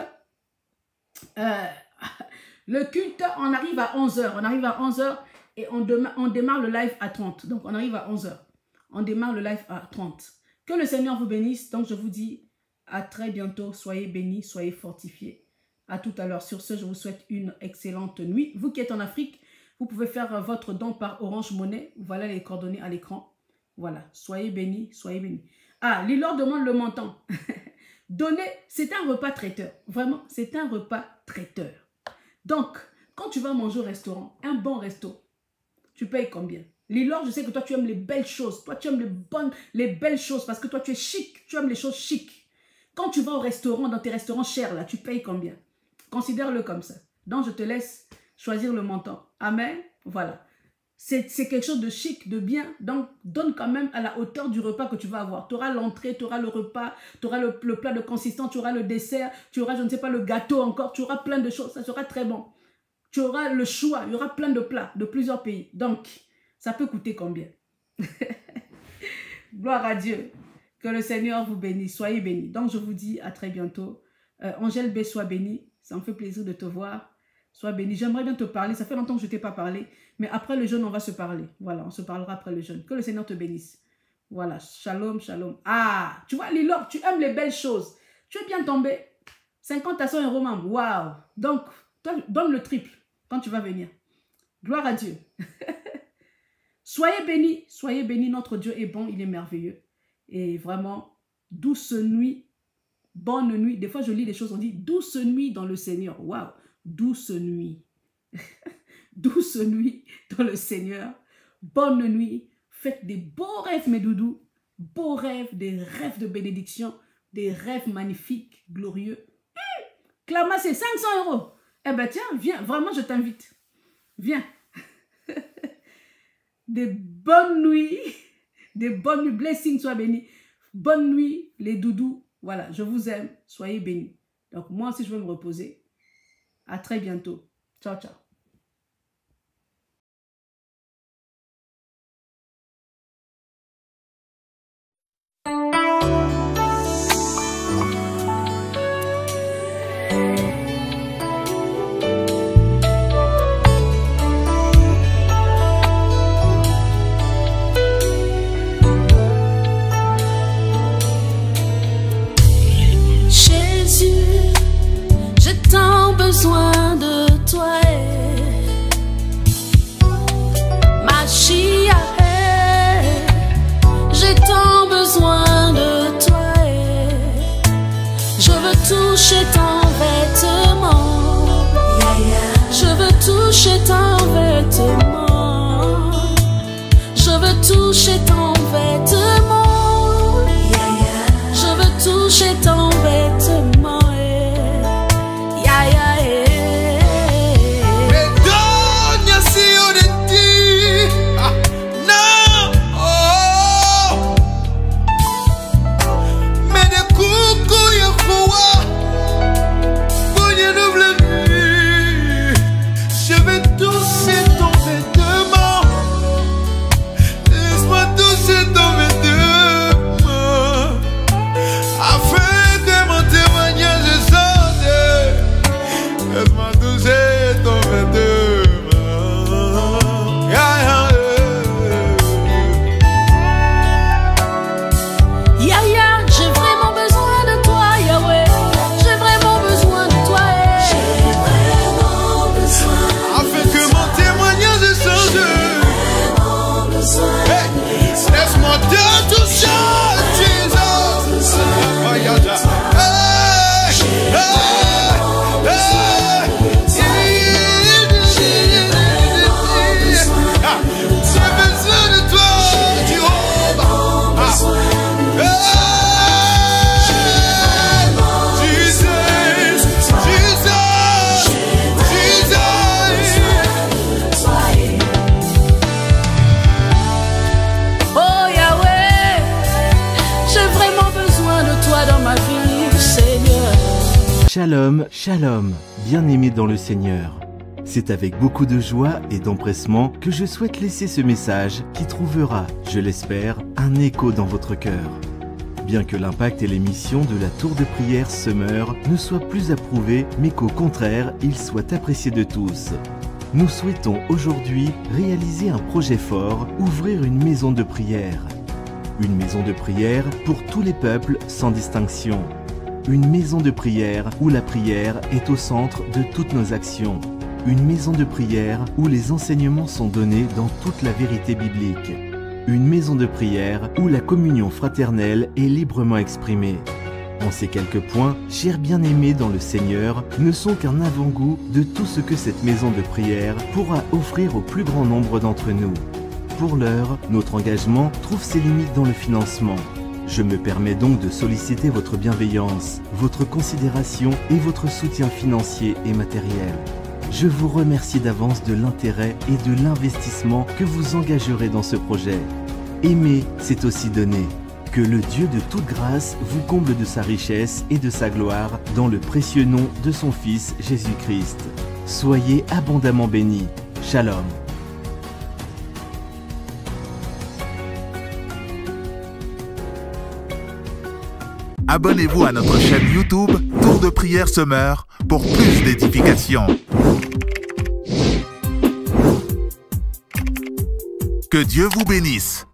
euh, le culte, on arrive à onze heures. On arrive à onze heures et on, on démarre le live à trente. Donc, on arrive à onze heures. On démarre le live à trente. Que le Seigneur vous bénisse. Donc, je vous dis à très bientôt. Soyez bénis, soyez fortifiés. À tout à l'heure. Sur ce, je vous souhaite une excellente nuit. Vous qui êtes en Afrique, vous pouvez faire votre don par Orange Money. Voilà les coordonnées à l'écran. Voilà. Soyez bénis, soyez bénis. Ah, Lilor demande le montant. Donnez, c'est un repas traiteur. Vraiment, c'est un repas traiteur. Donc, quand tu vas manger au restaurant, un bon resto, tu payes combien? Lilor, je sais que toi, tu aimes les belles choses. Toi, tu aimes les bonnes, les belles choses parce que toi, tu es chic. Tu aimes les choses chic. Quand tu vas au restaurant, dans tes restaurants chers, là, tu payes combien? Considère-le comme ça. Donc, je te laisse choisir le montant. Amen. Voilà. C'est quelque chose de chic, de bien. Donc, donne quand même à la hauteur du repas que tu vas avoir. Tu auras l'entrée, tu auras le repas, tu auras le, le plat de consistance, tu auras le dessert, tu auras, je ne sais pas, le gâteau encore. Tu auras plein de choses. Ça sera très bon. Tu auras le choix. Il y aura plein de plats de plusieurs pays. Donc, ça peut coûter combien? Gloire à Dieu. Que le Seigneur vous bénisse. Soyez bénis. Donc, je vous dis à très bientôt. Euh, Angèle B, sois bénie. Ça me fait plaisir de te voir. Sois béni. J'aimerais bien te parler. Ça fait longtemps que je ne t'ai pas parlé. Mais après le jeûne, on va se parler. Voilà, on se parlera après le jeûne. Que le Seigneur te bénisse. Voilà, shalom, shalom. Ah, tu vois, Lilor, tu aimes les belles choses. Tu es bien tombé. cinquante à cent euros membre. Waouh. Donc, toi, donne le triple quand tu vas venir. Gloire à Dieu. Soyez bénis, soyez bénis. Notre Dieu est bon, il est merveilleux. Et vraiment, douce nuit, bonne nuit. Des fois, je lis des choses, on dit douce nuit dans le Seigneur. Waouh. Douce nuit. Douce nuit dans le Seigneur. Bonne nuit. Faites des beaux rêves, mes doudous. Beaux rêves, des rêves de bénédiction, des rêves magnifiques, glorieux. Hum, Clama, c'est cinq cents euros. Eh bien, tiens, viens. Vraiment, je t'invite. Viens. Des bonnes nuits. Des bonnes nuits. Blessings, sois bénis. Bonne nuit, les doudous. Voilà, je vous aime. Soyez bénis. Donc, moi aussi, je vais me reposer. À très bientôt. Ciao, ciao. Besoin de toi, Machia, j'ai tant besoin de toi. Je veux toucher ton vêtement, je veux toucher ton vêtement, je veux toucher ton vêtement, je veux toucher ton vêtement. Shalom, shalom, bien-aimés dans le Seigneur. C'est avec beaucoup de joie et d'empressement que je souhaite laisser ce message qui trouvera, je l'espère, un écho dans votre cœur. Bien que l'impact et les missions de la tour de prière Summer ne soient plus approuvés, mais qu'au contraire, ils soient appréciés de tous. Nous souhaitons aujourd'hui réaliser un projet fort, ouvrir une maison de prière. Une maison de prière pour tous les peuples sans distinction. Une maison de prière où la prière est au centre de toutes nos actions. Une maison de prière où les enseignements sont donnés dans toute la vérité biblique. Une maison de prière où la communion fraternelle est librement exprimée. En ces quelques points, chers bien-aimés dans le Seigneur, ne sont qu'un avant-goût de tout ce que cette maison de prière pourra offrir au plus grand nombre d'entre nous. Pour l'heure, notre engagement trouve ses limites dans le financement. Je me permets donc de solliciter votre bienveillance, votre considération et votre soutien financier et matériel. Je vous remercie d'avance de l'intérêt et de l'investissement que vous engagerez dans ce projet. Aimer, c'est aussi donner. Que le Dieu de toute grâce vous comble de sa richesse et de sa gloire dans le précieux nom de son Fils Jésus-Christ. Soyez abondamment bénis. Shalom. Abonnez-vous à notre chaîne YouTube Tour de prière Summer pour plus d'édification. Que Dieu vous bénisse.